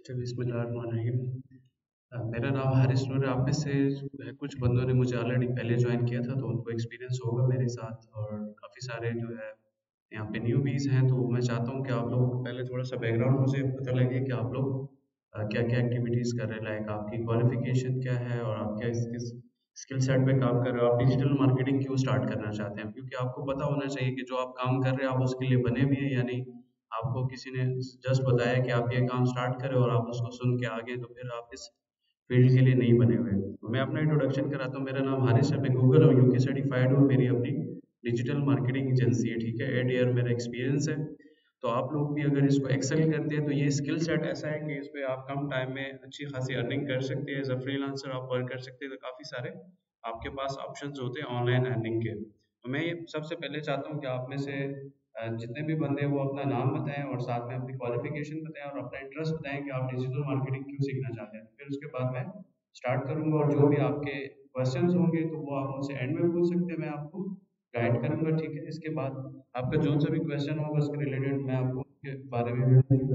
अच्छा, बिस्मिल्लाहिर्रहमानिर्रहीम। मेरा नाम हारिस नूर है। आप में से कुछ बंदों ने मुझे ऑलरेडी पहले ज्वाइन किया था, तो उनको एक्सपीरियंस होगा मेरे साथ। और काफ़ी सारे जो है यहाँ पे न्यूबीज़ हैं, तो मैं चाहता हूँ कि आप लोगों को पहले थोड़ा सा बैकग्राउंड मुझे पता लगे कि आप लोग क्या क्या एक्टिविटीज़ कर रहे हैं, लाइक आपकी क्वालिफिकेशन क्या है और आप क्या किस स्किल सेट पे काम कर रहे हो। आप डिजिटल मार्केटिंग क्यों स्टार्ट करना चाहते हैं, क्योंकि आपको पता होना चाहिए कि जो आप काम कर रहे हैं आप उसके लिए बने भी हैं या नहीं। आपको किसी ने जस्ट बताया कि आप ये काम स्टार्ट करें और आप उसको सुन के आगे, तो फिर आप इस फील्ड के लिए नहीं बने हुए। तो मैं अपना इंट्रोडक्शन कराता हूँ। मेरा नाम हारिस है, मैं गूगल और यूके सर्टिफाइड हूँ। मेरी अपनी डिजिटल मार्केटिंग एजेंसी है, ठीक है। 8 ईयर मेरा एक्सपीरियंस है। तो आप लोग भी अगर इसको एक्सेल करते हैं तो ये स्किल सेट ऐसा है कि इस पे आप कम टाइम में अच्छी खासी अर्निंग कर सकते हैं। एज अ फ्रीलांसर आप वर्क कर सकते हैं, तो काफ़ी सारे आपके पास ऑप्शंस होते हैं ऑनलाइन अर्निंग के। तो मैं ये सबसे पहले चाहता हूँ कि आप में से जितने भी बंदे हैं वो अपना नाम बताएं और साथ में अपनी क्वालिफिकेशन बताएं और अपना इंटरेस्ट बताएं कि आप डिजिटल मार्केटिंग क्यों सीखना चाहते हैं। फिर उसके बाद मैं स्टार्ट करूंगा और जो भी आपके क्वेश्चंस होंगे तो वो आप मुझसे एंड में पूछ सकते हैं, मैं आपको गाइड करूंगा, ठीक है। इसके बाद आपका जो सा भी क्वेश्चन होगा उसके रिलेटेड मैं आपको उसके बारे में भी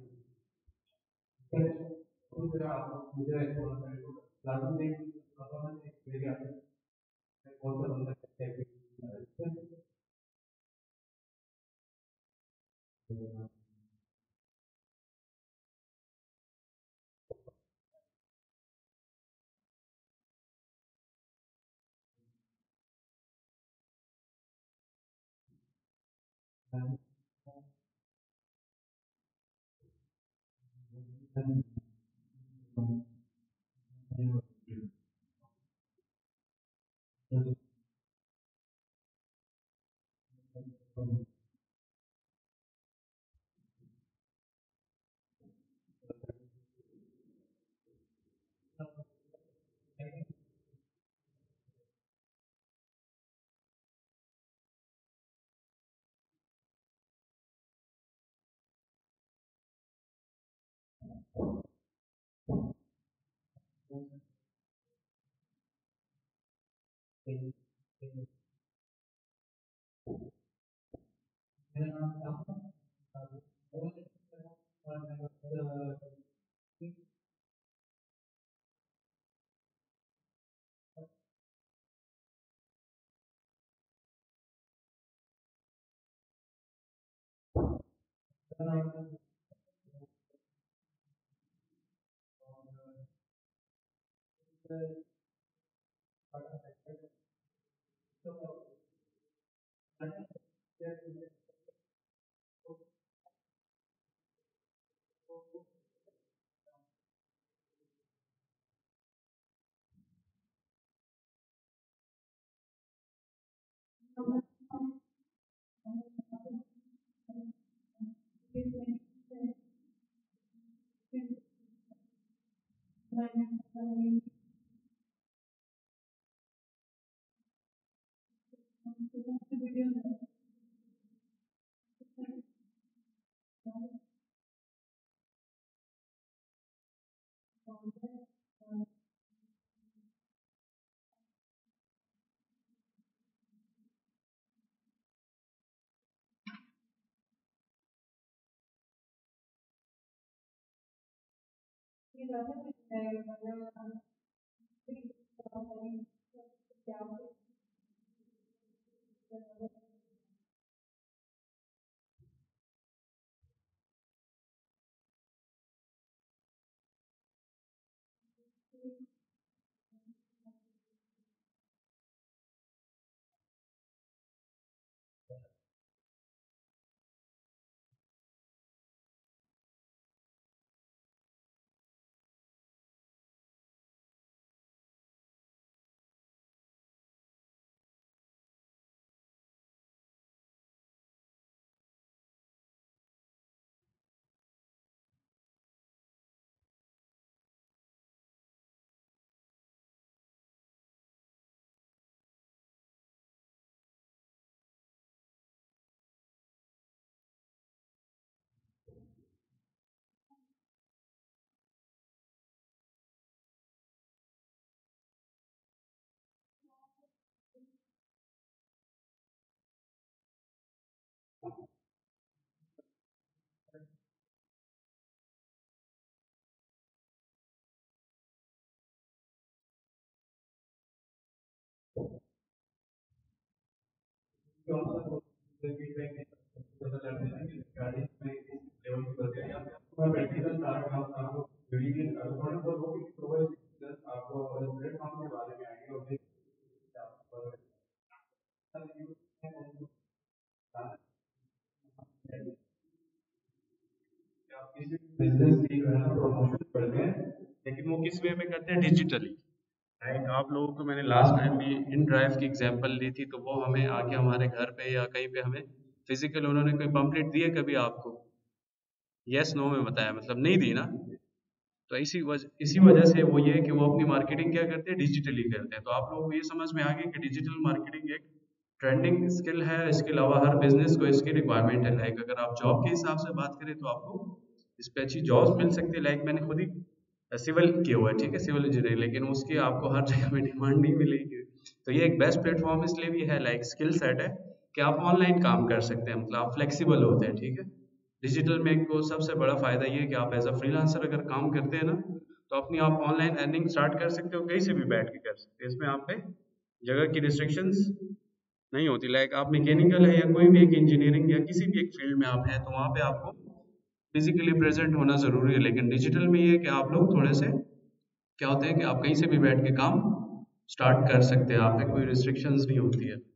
बिजनेस की जो है ना प्रमोशन करते हैं, लेकिन वो किस वे में करते हैं? डिजिटली। लाइक आप लोगों को मैंने लास्ट टाइम भी इन ड्राइव की एग्जांपल दी थी, तो वो हमें आके हमारे घर पे या कहीं पे हमें फिजिकल उन्होंने कोई पंपलेट दिए कभी आपको? यस नो में बताया, मतलब नहीं दी ना। तो इसी वजह से वो ये है कि वो अपनी मार्केटिंग क्या करते हैं? डिजिटली करते हैं। तो आप लोगों को ये समझ में आ गया कि डिजिटल मार्केटिंग एक ट्रेंडिंग स्किल है। इसके अलावा हर बिजनेस को इसकी रिक्वायरमेंट है। लाइक अगर आप जॉब के हिसाब से बात करें तो आपको इस पे अच्छी जॉब्स मिल सकती है। लाइक मैंने खुद ही सिविल किया हुआ है, ठीक है, सिविल इंजीनियरिंग, लेकिन उसकी आपको हर जगह में डिमांड नहीं मिलेगी। तो ये एक बेस्ट प्लेटफॉर्म इसलिए भी है, लाइक स्किल सेट है कि आप ऑनलाइन काम कर सकते हैं, मतलब आप फ्लेक्सिबल होते हैं, ठीक है। डिजिटल में को सबसे बड़ा फायदा ये है कि आप एज अ फ्रीलांसर अगर काम करते हैं ना, तो अपनी आप ऑनलाइन अर्निंग स्टार्ट कर सकते हो, कहीं से भी बैठ के कर सकते हैं। इसमें आप पे जगह की रिस्ट्रिक्शंस नहीं होती। लाइक आप मैकेनिकल है या कोई भी एक इंजीनियरिंग या किसी भी एक फील्ड में आप हैं, तो वहाँ पे आपको फिजिकली प्रेजेंट होना जरूरी है। लेकिन डिजिटल में ये है कि आप लोग थोड़े से क्या होते हैं कि आप कहीं से भी बैठ के काम स्टार्ट कर सकते हैं, आप पे कोई रिस्ट्रिक्शंस नहीं होती है।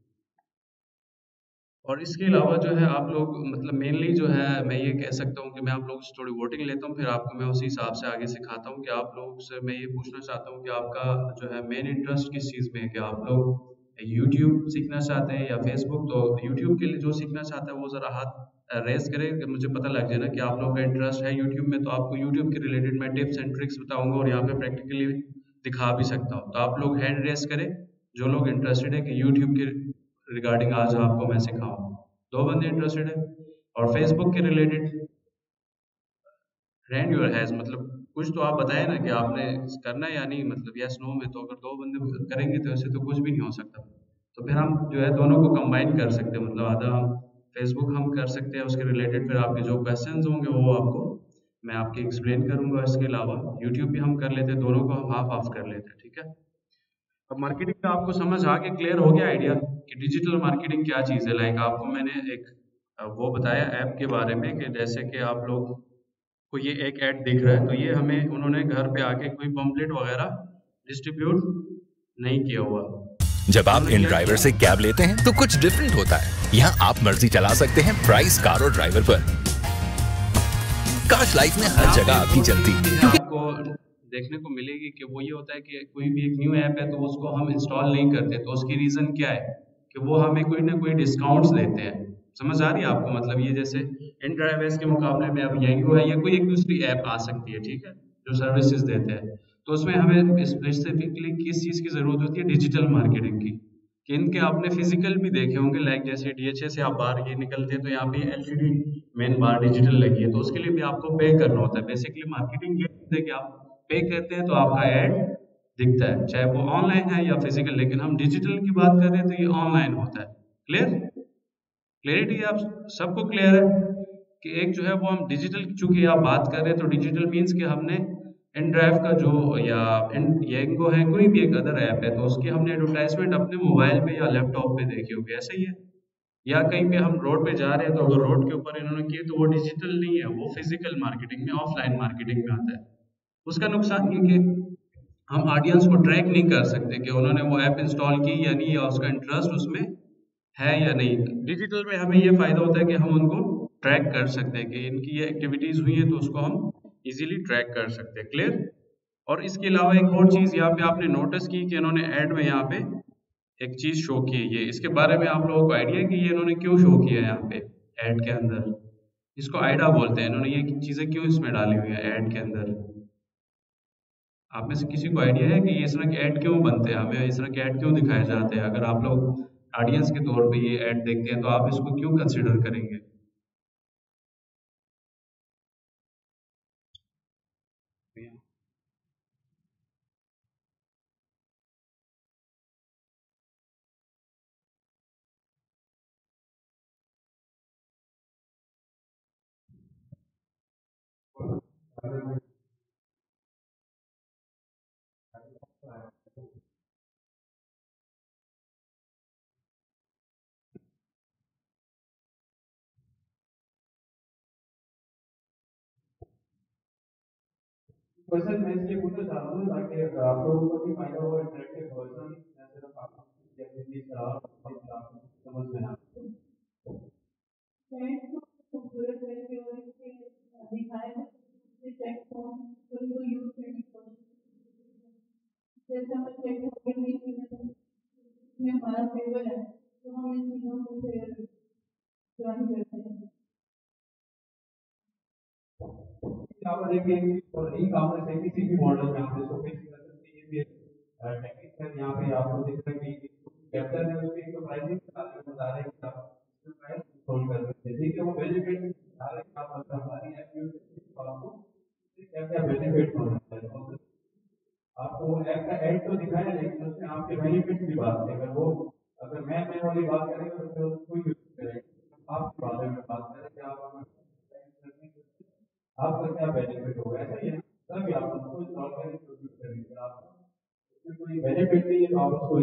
और इसके अलावा जो है आप लोग, मतलब मेनली जो है मैं ये कह सकता हूँ कि मैं आप लोगों से थोड़ी वोटिंग लेता हूँ, फिर आपको मैं उसी हिसाब से आगे सिखाता हूँ कि आप लोगों से मैं ये पूछना चाहता हूँ कि आपका जो है मेन इंटरेस्ट किस चीज़ में है। कि आप लोग यूट्यूब सीखना चाहते हैं या फेसबुक? तो यूट्यूब के लिए जो सीखना चाहता है वो ज़रा हाथ रेस करे कि मुझे पता लग जाए ना कि आप लोगों का इंटरेस्ट है यूट्यूब में। तो आपको यूट्यूब के रिलेटेड मैं टिप्स एंड ट्रिक्स बताऊंगा और यहाँ पे प्रैक्टिकली दिखा भी सकता हूँ। तो आप लोग हैंड रेस करें जो लोग इंटरेस्टेड है कि यूट्यूब के रिगार्डिंग आज आपको मैं सिखाऊं। दो बंदे इंटरेस्टेड है। और फेसबुक के रिलेटेड रैन योर हैज, मतलब कुछ तो आप बताएं ना कि आपने करना है या नहीं, मतलब यस नो में। तो अगर दो बंदे करेंगे तो ऐसे तो कुछ भी नहीं हो सकता। तो फिर हम जो है दोनों को कंबाइन कर सकते हैं, मतलब आधा हम फेसबुक हम कर सकते हैं उसके रिलेटेड, फिर आपके जो क्वेश्चंस होंगे वो आपको मैं आपके एक्सप्लेन करूंगा। इसके अलावा यूट्यूब भी हम कर लेते हैं, दोनों को हम हाफ हाफ कर लेते हैं, ठीक है। अब मार्केटिंग का आपको समझ आके क्लियर हो गया आइडिया कि डिजिटल मार्केटिंग क्या चीज़ है। लाइक आपको मैंने एक वो बताया ऐप के बारे में कि जैसे कि आप लोग को ये एक ऐड दिख रहा है, तो ये हमें उन्होंने घर पे आके कोई पंपलेट वगैरह डिस्ट्रीब्यूट नहीं किया हुआ। जब आप उन्होंने इन क्या ड्राइवर किया? से कैब लेते हैं तो कुछ डिफरेंट होता है। यहाँ आप मर्जी चला सकते हैं प्राइस, कार और ड्राइवर पर। काश लाइफ में हर यहाँ जगह पे आपकी दो चलती, तीन चीजें क्योंकि आपको देखने को मिलेगी कि वो ये होता है कि कोई भी एक न्यू ऐप है तो उसको हम इंस्टॉल नहीं करते। तो उसकी रीजन क्या है कि वो हमें कोई ना कोई डिस्काउंट्स देते हैं। समझ आ रही है आपको? मतलब ये जैसे इन ड्राइवर्स के मुकाबले में अब येंगो है या कोई एक दूसरी ऐप आ सकती है, ठीक है, जो सर्विसेज देते हैं। तो उसमें हमें स्पेसिफिकली किस चीज़ की ज़रूरत होती है? डिजिटल मार्केटिंग की। कि इनके आपने फिजिकल भी देखे होंगे, लाइक जैसे डीएचए से आप बाहर ये निकलते हैं तो यहाँ पे एलसीडी मेन बार डिजिटल लगी है, तो उसके लिए भी आपको पे करना होता है। बेसिकली मार्केटिंग ये है कि आप पे करते हैं तो आपका ऐड दिखता है, चाहे वो ऑनलाइन है या फिजिकल। लेकिन हम डिजिटल की बात कर रहे हैं तो ये ऑनलाइन होता है। क्लियर? क्लियरिटी आप सबको क्लियर है कि एक जो है वो हम डिजिटल, चूंकि आप बात कर रहे हैं तो डिजिटल मीन्स कि हमने इन ड्राइव का जो या इन येंगो है कोई भी एक अदर ऐप है तो उसकी हमने एडवर्टाइजमेंट अपने मोबाइल पे या लैपटॉप पे देखी होगी, ऐसा ही है। या कहीं पे हम रोड पे जा रहे हैं तो अगर रोड के ऊपर इन्होंने किए तो वो डिजिटल नहीं है, वो फिजिकल मार्केटिंग में, ऑफलाइन मार्केटिंग में आता है। उसका नुकसान ये कि हम ऑडियंस को ट्रैक नहीं कर सकते कि उन्होंने वो ऐप इंस्टॉल की या नहीं, या उसका इंटरेस्ट उसमें है या नहीं। डिजिटल में हमें ये फायदा होता है कि हम उनको ट्रैक कर सकते हैं कि इनकी ये एक्टिविटीज हुई है तो उसको हम इजीली ट्रैक कर सकते हैं। क्लियर? और इसके अलावा एक और चीज यहाँ पे आपने नोटिस की कि इन्होंने ऐड में यहाँ पे एक चीज शो की है। ये इसके बारे में आप लोगों को आइडिया है कि ये इन्होंने क्यों शो किया है यहाँ पे ऐड के अंदर? इसको आइडा बोलते हैं। इन्होंने ये चीजें क्यों इसमें डाली हुई है ऐड के अंदर? आप में से किसी को आइडिया है कि ये इस तरह के ऐड क्यों बनते हैं, हमें इस तरह के ऐड क्यों दिखाए जाते हैं? अगर आप लोग ऑडियंस के तौर पे ये ऐड देखते हैं तो आप इसको क्यों कंसिडर करेंगे? क्वेश्चन मैं इसलिए पूछना चाह रहा हूँ ताकि आप लोगों को भी फायदा हो, इंटरेक्टिव क्वेश्चन मैं सिर्फ आपको एक्टिविटी करा रहा हूँ और आपको समझ में ना खूबसूरत करके और इसके दिखाए चेक फॉर्म को यूज करने की जैसे हम चेक फॉर्म में हमारा फेवर है तो हम इन चीज़ों को फिर ज्वाइन करते हैं। आप देखेंगे और ई कॉमर्स है किसी भी मॉडल में आप इसको फिक्स कर सकते हैं। ये भी टेक्निक है, यहाँ पे आपको दिख रहा है कि कैप्चर है उसकी एक प्राइसिंग बता रहे हैं कि आप प्राइस कंट्रोल कर सकते हैं। देखिए वो बेनिफिट बता रहे हैं आप अगर हमारी ऐप यूज करते हैं तो आपको क्या क्या बेनिफिट हो सकता है। आपको ऐप का एड तो दिखाया लेकिन उसमें आपके बेनिफिट्स की बात है। अगर मैं वाली बात करें तो फिर कोई यूज करेगा आपके बारे में बात करें कि आपका क्या बेनिफिट होगा। ऐसा ही है तभी आप उसको इंस्टॉल करेंगे तो यूज करेंगे। आप उसमें कोई बेनिफिट नहीं है तो आप उसको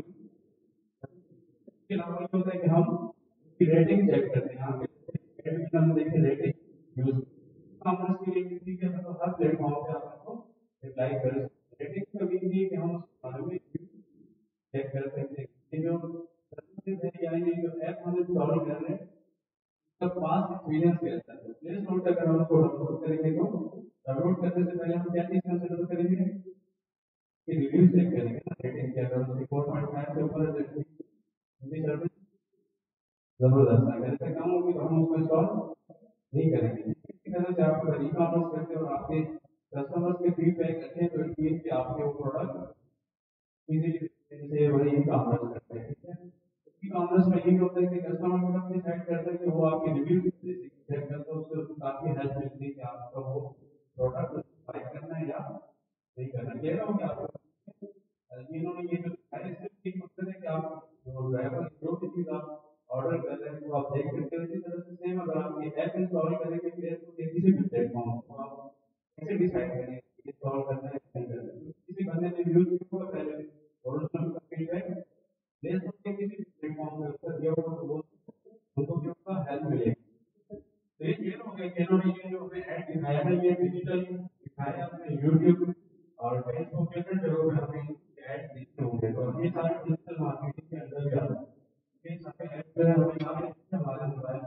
इसके अलावा ये होता है कि हम उसकी रेटिंग चेक करते हैं। यहाँ पे हम देखिए रेटिंग यूज कॉमर्स के लिए किसी के मतलब हर प्लेटफॉर्म पे आप उसको अप्लाई कर सकते हैं। रेटिंग का मीन ये कि हम उसके बारे में चेक कर सकते हैं। ये जो सर्विसेज है या ये जो ऐप हम इंस्टॉल कर रहे हैं उसका पास एक्सपीरियंस कैसा है। प्ले स्टोर पे अगर हम उसको डाउनलोड करेंगे तो डाउनलोड करने से पहले हम क्या चीज कंसिडर करेंगे कि रिव्यू चेक करेंगे ना, रेटिंग क्या अगर उसकी 4.5 से ऊपर है तो हिंदी सर्विस जबरदस्त है। अगर इससे कम होगी तो हम उसको इंस्टॉल नहीं करेंगे। इसी तरह से आप अगर ई कॉमर्स करते हैं और आपके कस्टमर्स के फीडबैक अच्छे हैं तो इट मीन कि आपके वो प्रोडक्ट इजीली से वही ई कॉमर्स करते हैं। ठीक है, ई कॉमर्स में ये होता है कि कस्टमर को अपनी साइट करता है कि वो आपके रिव्यू चेक करता है, उससे काफी हेल्प मिलती है कि आपका वो प्रोडक्ट बाय करना है या नहीं करना। कह रहा हूँ कि आपको इन्होंने ये जो दिखाया इससे एक मकसद है कि आप जो भी चीज आप ऑर्डर कर रहे हैं तो आप देख सकते हो। इसी तरह से सेम अगर आप ये ऐप इंस्टॉल करेंगे फेसबुक या किसी भी प्लेटफॉर्म तो आप कैसे डिसाइड करेंगे इंस्टॉल करना है नहीं करना है। किसी बंदे ने यूज किया होगा पहले ओरिजिनल का फीडबैक ले सकते हैं, किसी प्लेटफॉर्म पे उसका दिया होगा तो वो उनको भी उसका हेल्प मिलेगी। तो ये हो गया कि इन्होंने ये जो हमें ऐड दिखाया है ये डिजिटल दिखाया अपने यूट्यूब और फेसबुक के अंदर जगह पे हमें ऐड दिखते होंगे तो ये सारे डिजिटल मार्केटिंग के अंदर भी आते हैं। ये सारे ऐड जो है हमें सारे हमारे मोबाइल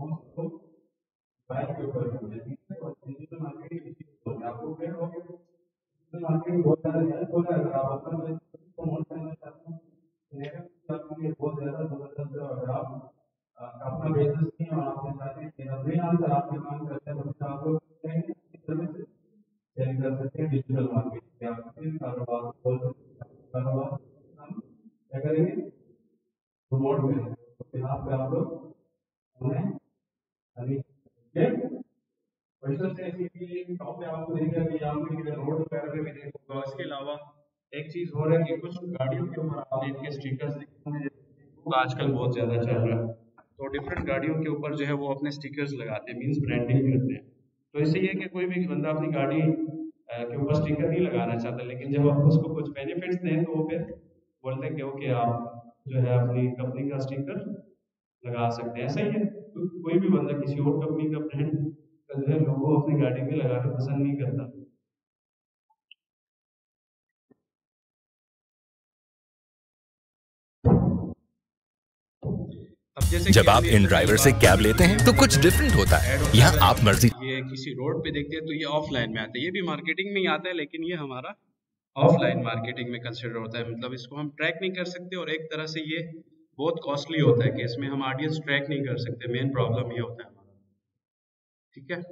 मोबाइल के ऊपर होते हैं और डिजिटल मार्केटिंग इसी को बोलते हैं। आपको क्या हो गया डिजिटल मार्केटिंग बहुत ज़्यादा हेल्प हो रहा है। अगर आप अपना बिजनेस प्रमोट करना चाहते हैं तो आपके लिए बहुत ज़्यादा जबरदस्त है। अगर आप अपना बिजनेस नहीं और आपके साथ फ्रीलांसर आपके काम करते हैं तो आप लोग सर्विसेज सेल कर सकते हैं। डिजिटल मार्केटिंग आप किसी भी कारोबार खोल सकते हैं। कारोबार हम क्या करेंगे प्रमोट करेंगे तो यहाँ पे आप लोग उन्हें टॉप पे आपको दिखेगा कि यहाँ पे रोड वगैरह पे भी देखोगे। और इसके अलावा एक चीज और है कि कुछ गाड़ियों के ऊपर आप देख के स्टिकर्स दिखते हैं वो आजकल बहुत ज्यादा चल रहा है। तो डिफरेंट गाड़ियों के ऊपर जो है वो अपने स्टिकर्स लगाते हैं, मींस ब्रांडिंग करते हैं। तो इससे ये है कि कोई भी बंदा अपनी गाड़ी के ऊपर स्टिकर नहीं लगाना चाहता, लेकिन जब आप उसको कुछ बेनिफिट्स दें तो वो फिर बोलते हैं कि ओके आप जो है अपनी कंपनी का स्टिकर लगा सकते हैं। ऐसा ही है, कोई भी बंदा किसी और कंपनी का ब्रांड का जो है लोगो अपनी गाड़ी में लगाना पसंद नहीं करता। अब जैसे जब आप इन ड्राइवर से कैब लेते हैं तो कुछ डिफरेंट होता है। यहाँ आप मर्जी ये किसी रोड पे देखते हैं तो ये ऑफलाइन में आता है, ये भी मार्केटिंग में ही आता है लेकिन ये हमारा ऑफलाइन मार्केटिंग में कंसिडर होता है। मतलब इसको हम ट्रैक नहीं कर सकते और एक तरह से ये बहुत कॉस्टली होता है कि इसमें हम ऑडियंस ट्रैक नहीं कर सकते। मेन प्रॉब्लम ये होता है हमारा। ठीक है,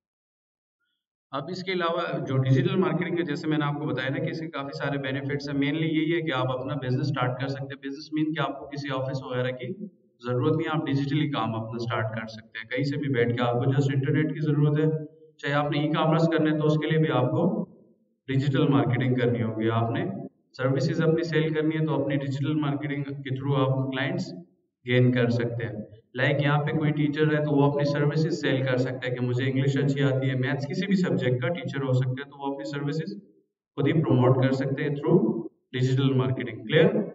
अब इसके अलावा जो डिजिटल मार्केटिंग है जैसे मैंने आपको बताया ना कि इसके काफ़ी सारे बेनिफिट्स हैं। मेनली यही है कि आप अपना बिजनेस स्टार्ट कर सकते हैं। बिजनेस मीन कि आपको किसी ऑफिस वगैरह की ज़रूरत नहीं है, आप डिजिटली काम अपना स्टार्ट कर सकते हैं कहीं से भी बैठ के। आपको जस्ट इंटरनेट की ज़रूरत है। चाहे आपने ई कॉमर्स करना है तो उसके लिए भी आपको डिजिटल मार्केटिंग करनी होगी। आपने सर्विसेज अपनी सेल करनी है तो अपनी डिजिटल मार्केटिंग के थ्रू आप क्लाइंट्स गेन कर सकते हैं। लाइक यहाँ पे कोई टीचर है तो वो अपनी सर्विसेज सेल कर सकता है कि मुझे इंग्लिश अच्छी आती है, मैथ्स किसी भी सब्जेक्ट का टीचर हो सकता है तो वो अपनी सर्विसेज खुद ही प्रमोट कर सकते हैं थ्रू डिजिटल मार्केटिंग। क्लियर?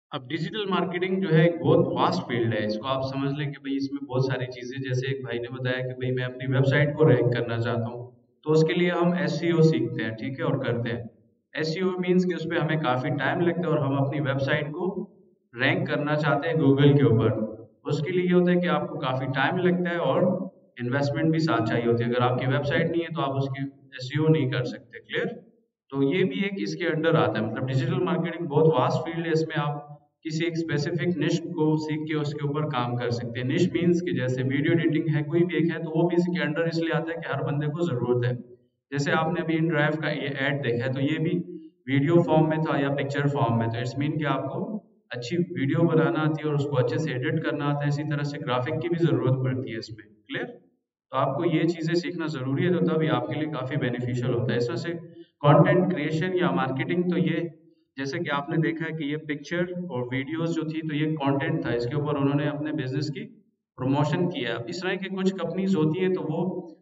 अब डिजिटल मार्केटिंग जो है एक बहुत वास्ट फील्ड है। इसको आप समझ लें कि भाई इसमें बहुत सारी चीज़ें, जैसे एक भाई ने बताया कि भाई मैं अपनी वेबसाइट को रैंक करना चाहता हूँ, तो उसके लिए हम एसईओ सीखते हैं, ठीक है, और करते हैं। एसईओ मीन्स कि उसपे हमें काफ़ी टाइम लगता है और हम अपनी वेबसाइट को रैंक करना चाहते हैं गूगल के ऊपर। उसके लिए ये होता है कि आपको काफ़ी टाइम लगता है और इन्वेस्टमेंट भी साथ चाहिए होती है। अगर आपकी वेबसाइट नहीं है तो आप उसकी एसईओ नहीं कर सकते। क्लियर? तो ये भी एक इसके अंडर आता है। मतलब डिजिटल मार्केटिंग बहुत वास्ट फील्ड है। इसमें आप किसी एक स्पेसिफिक निश को सीख के उसके ऊपर काम कर सकते हैं। निश मीन्स कि जैसे वीडियो एडिटिंग है, कोई भी एक है, तो वो भी इसके अंडर इसलिए आता है कि हर बंदे को ज़रूरत है। जैसे आपने अभी इन ड्राइव का ये ऐड देखा है, तो ये भी वीडियो फॉर्म में था या पिक्चर फॉर्म में, तो इट्स मीन कि आपको अच्छी वीडियो बनाना आती है और उसको अच्छे से एडिट करना आता है। इसी तरह से ग्राफिक की भी ज़रूरत पड़ती है इसमें। क्लियर? तो आपको ये चीज़ें सीखना ज़रूरी है, तो तब ये आपके लिए काफ़ी बेनिफिशियल होता है। इसमें से कंटेंट क्रिएशन या मार्केटिंग, तो ये जैसे कि आपने देखा है कि ये पिक्चर और वीडियोस जो थी, तो ये कंटेंट था, इसके ऊपर उन्होंने अपने बिजनेस की प्रमोशन किया। अब इस तरह की कुछ कंपनीज होती हैं तो वो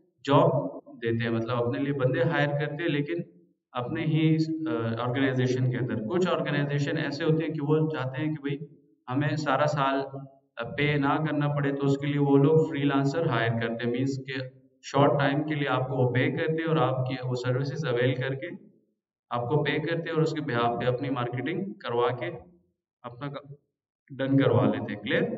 जॉब देते हैं, मतलब अपने लिए बंदे हायर करते हैं, लेकिन अपने ही ऑर्गेनाइजेशन के अंदर। कुछ ऑर्गेनाइजेशन ऐसे होते हैं कि वो चाहते हैं कि भाई हमें सारा साल पे ना करना पड़े, तो उसके लिए वो लोग फ्रीलांसर हायर करते हैं। मीन्स के शॉर्ट टाइम के लिए आपको वो पे करते हैं और आपकी वो सर्विसेज अवेल करके आपको पे करते हैं और उसके बिहाफ पे अपनी मार्केटिंग करवा के अपना डन करवा लेते हैं। क्लियर?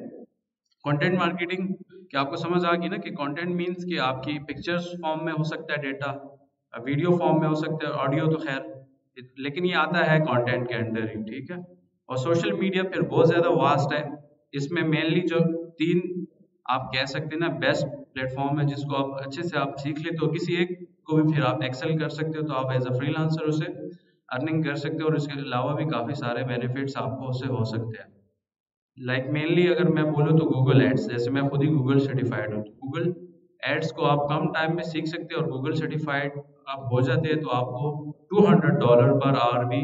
कंटेंट मार्केटिंग क्या आपको समझ आ गई ना कि कंटेंट मींस कि आपकी पिक्चर्स फॉर्म में हो सकता है डेटा, वीडियो फॉर्म में हो सकता है, ऑडियो तो खैर, लेकिन ये आता है कंटेंट के अंडर ही, ठीक है। और सोशल मीडिया फिर बहुत ज़्यादा वास्ट है। इसमें मेनली जो तीन आप कह सकते हैं ना बेस्ट प्लेटफॉर्म है, जिसको आप अच्छे से आप सीख लेते हो, किसी एक को भी फिर आप एक्सेल कर सकते हो, तो आप एज अ फ्रीलांसर उसे अर्निंग कर सकते हो और इसके अलावा भी काफ़ी सारे बेनिफिट्स आपको उससे हो सकते हैं। लाइक मेनली अगर मैं बोलूँ तो गूगल एड्स, जैसे मैं खुद ही गूगल सर्टिफाइड हूँ, तो गूगल एड्स को आप कम टाइम में सीख सकते हैं और गूगल सर्टिफाइड आप हो जाते हैं तो आपको $200 पर आवर भी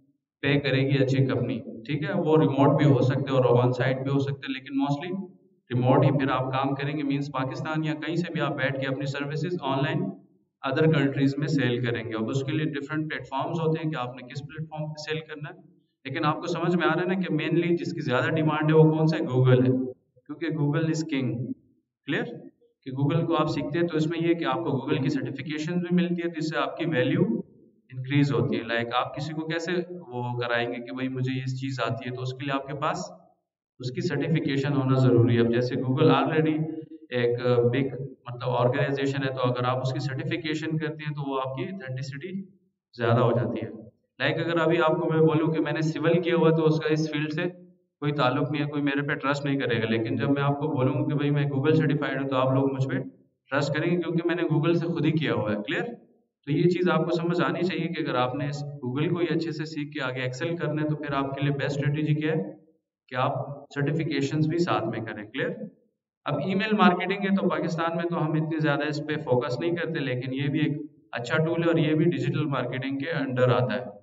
पे करेगी अच्छी कंपनी, ठीक है। वो रिमोट भी हो सकते हैं और ऑन साइट भी हो सकते हैं, लेकिन मोस्टली रिमोट ही फिर आप काम करेंगे। मीन्स पाकिस्तान या कहीं से भी आप बैठ के अपनी सर्विसेज ऑनलाइन अदर कंट्रीज में सेल करेंगे। अब उसके लिए डिफरेंट प्लेटफॉर्म्स होते हैं कि आपने किस प्लेटफॉर्म पे सेल करना है, लेकिन आपको समझ में आ रहा है ना कि मेनली जिसकी ज़्यादा डिमांड है वो कौन सा है? गूगल है, क्योंकि गूगल इज किंग। क्लियर? कि गूगल को आप सीखते हैं तो इसमें ये है कि आपको गूगल की सर्टिफिकेशन भी मिलती है, जिससे आपकी वैल्यू इंक्रीज होती है। लाइक आप किसी को कैसे वो कराएंगे कि भाई मुझे ये चीज़ आती है, तो उसके लिए आपके पास उसकी सर्टिफिकेशन होना ज़रूरी है। अब जैसे गूगल ऑलरेडी एक बिग मतलब ऑर्गेनाइजेशन है, तो अगर आप उसकी सर्टिफिकेशन करते हैं तो वो आपकी ऑथेंटिसिटी ज़्यादा हो जाती है। लाइक अगर अभी आपको मैं बोलूँ कि मैंने सिविल किया हुआ, तो उसका इस फील्ड से कोई ताल्लुक नहीं है, कोई मेरे पे ट्रस्ट नहीं करेगा। लेकिन जब मैं आपको बोलूँगा कि भाई मैं गूगल सर्टिफाइड हूँ, तो आप लोग मुझ पे ट्रस्ट करेंगे, क्योंकि मैंने गूगल से खुद ही किया हुआ है। क्लियर? तो ये चीज़ आपको समझ आनी चाहिए कि अगर आपने इस गूगल को ही अच्छे से सीख के आगे एक्सेल करना है, तो फिर आपके लिए बेस्ट स्ट्रेटेजी क्या है कि आप सर्टिफिकेशंस भी साथ में करें। क्लियर? अब ईमेल मार्केटिंग है, तो पाकिस्तान में तो हम इतनी ज़्यादा इस पे फोकस नहीं करते, लेकिन ये भी एक अच्छा टूल है और ये भी डिजिटल मार्केटिंग के अंडर आता है।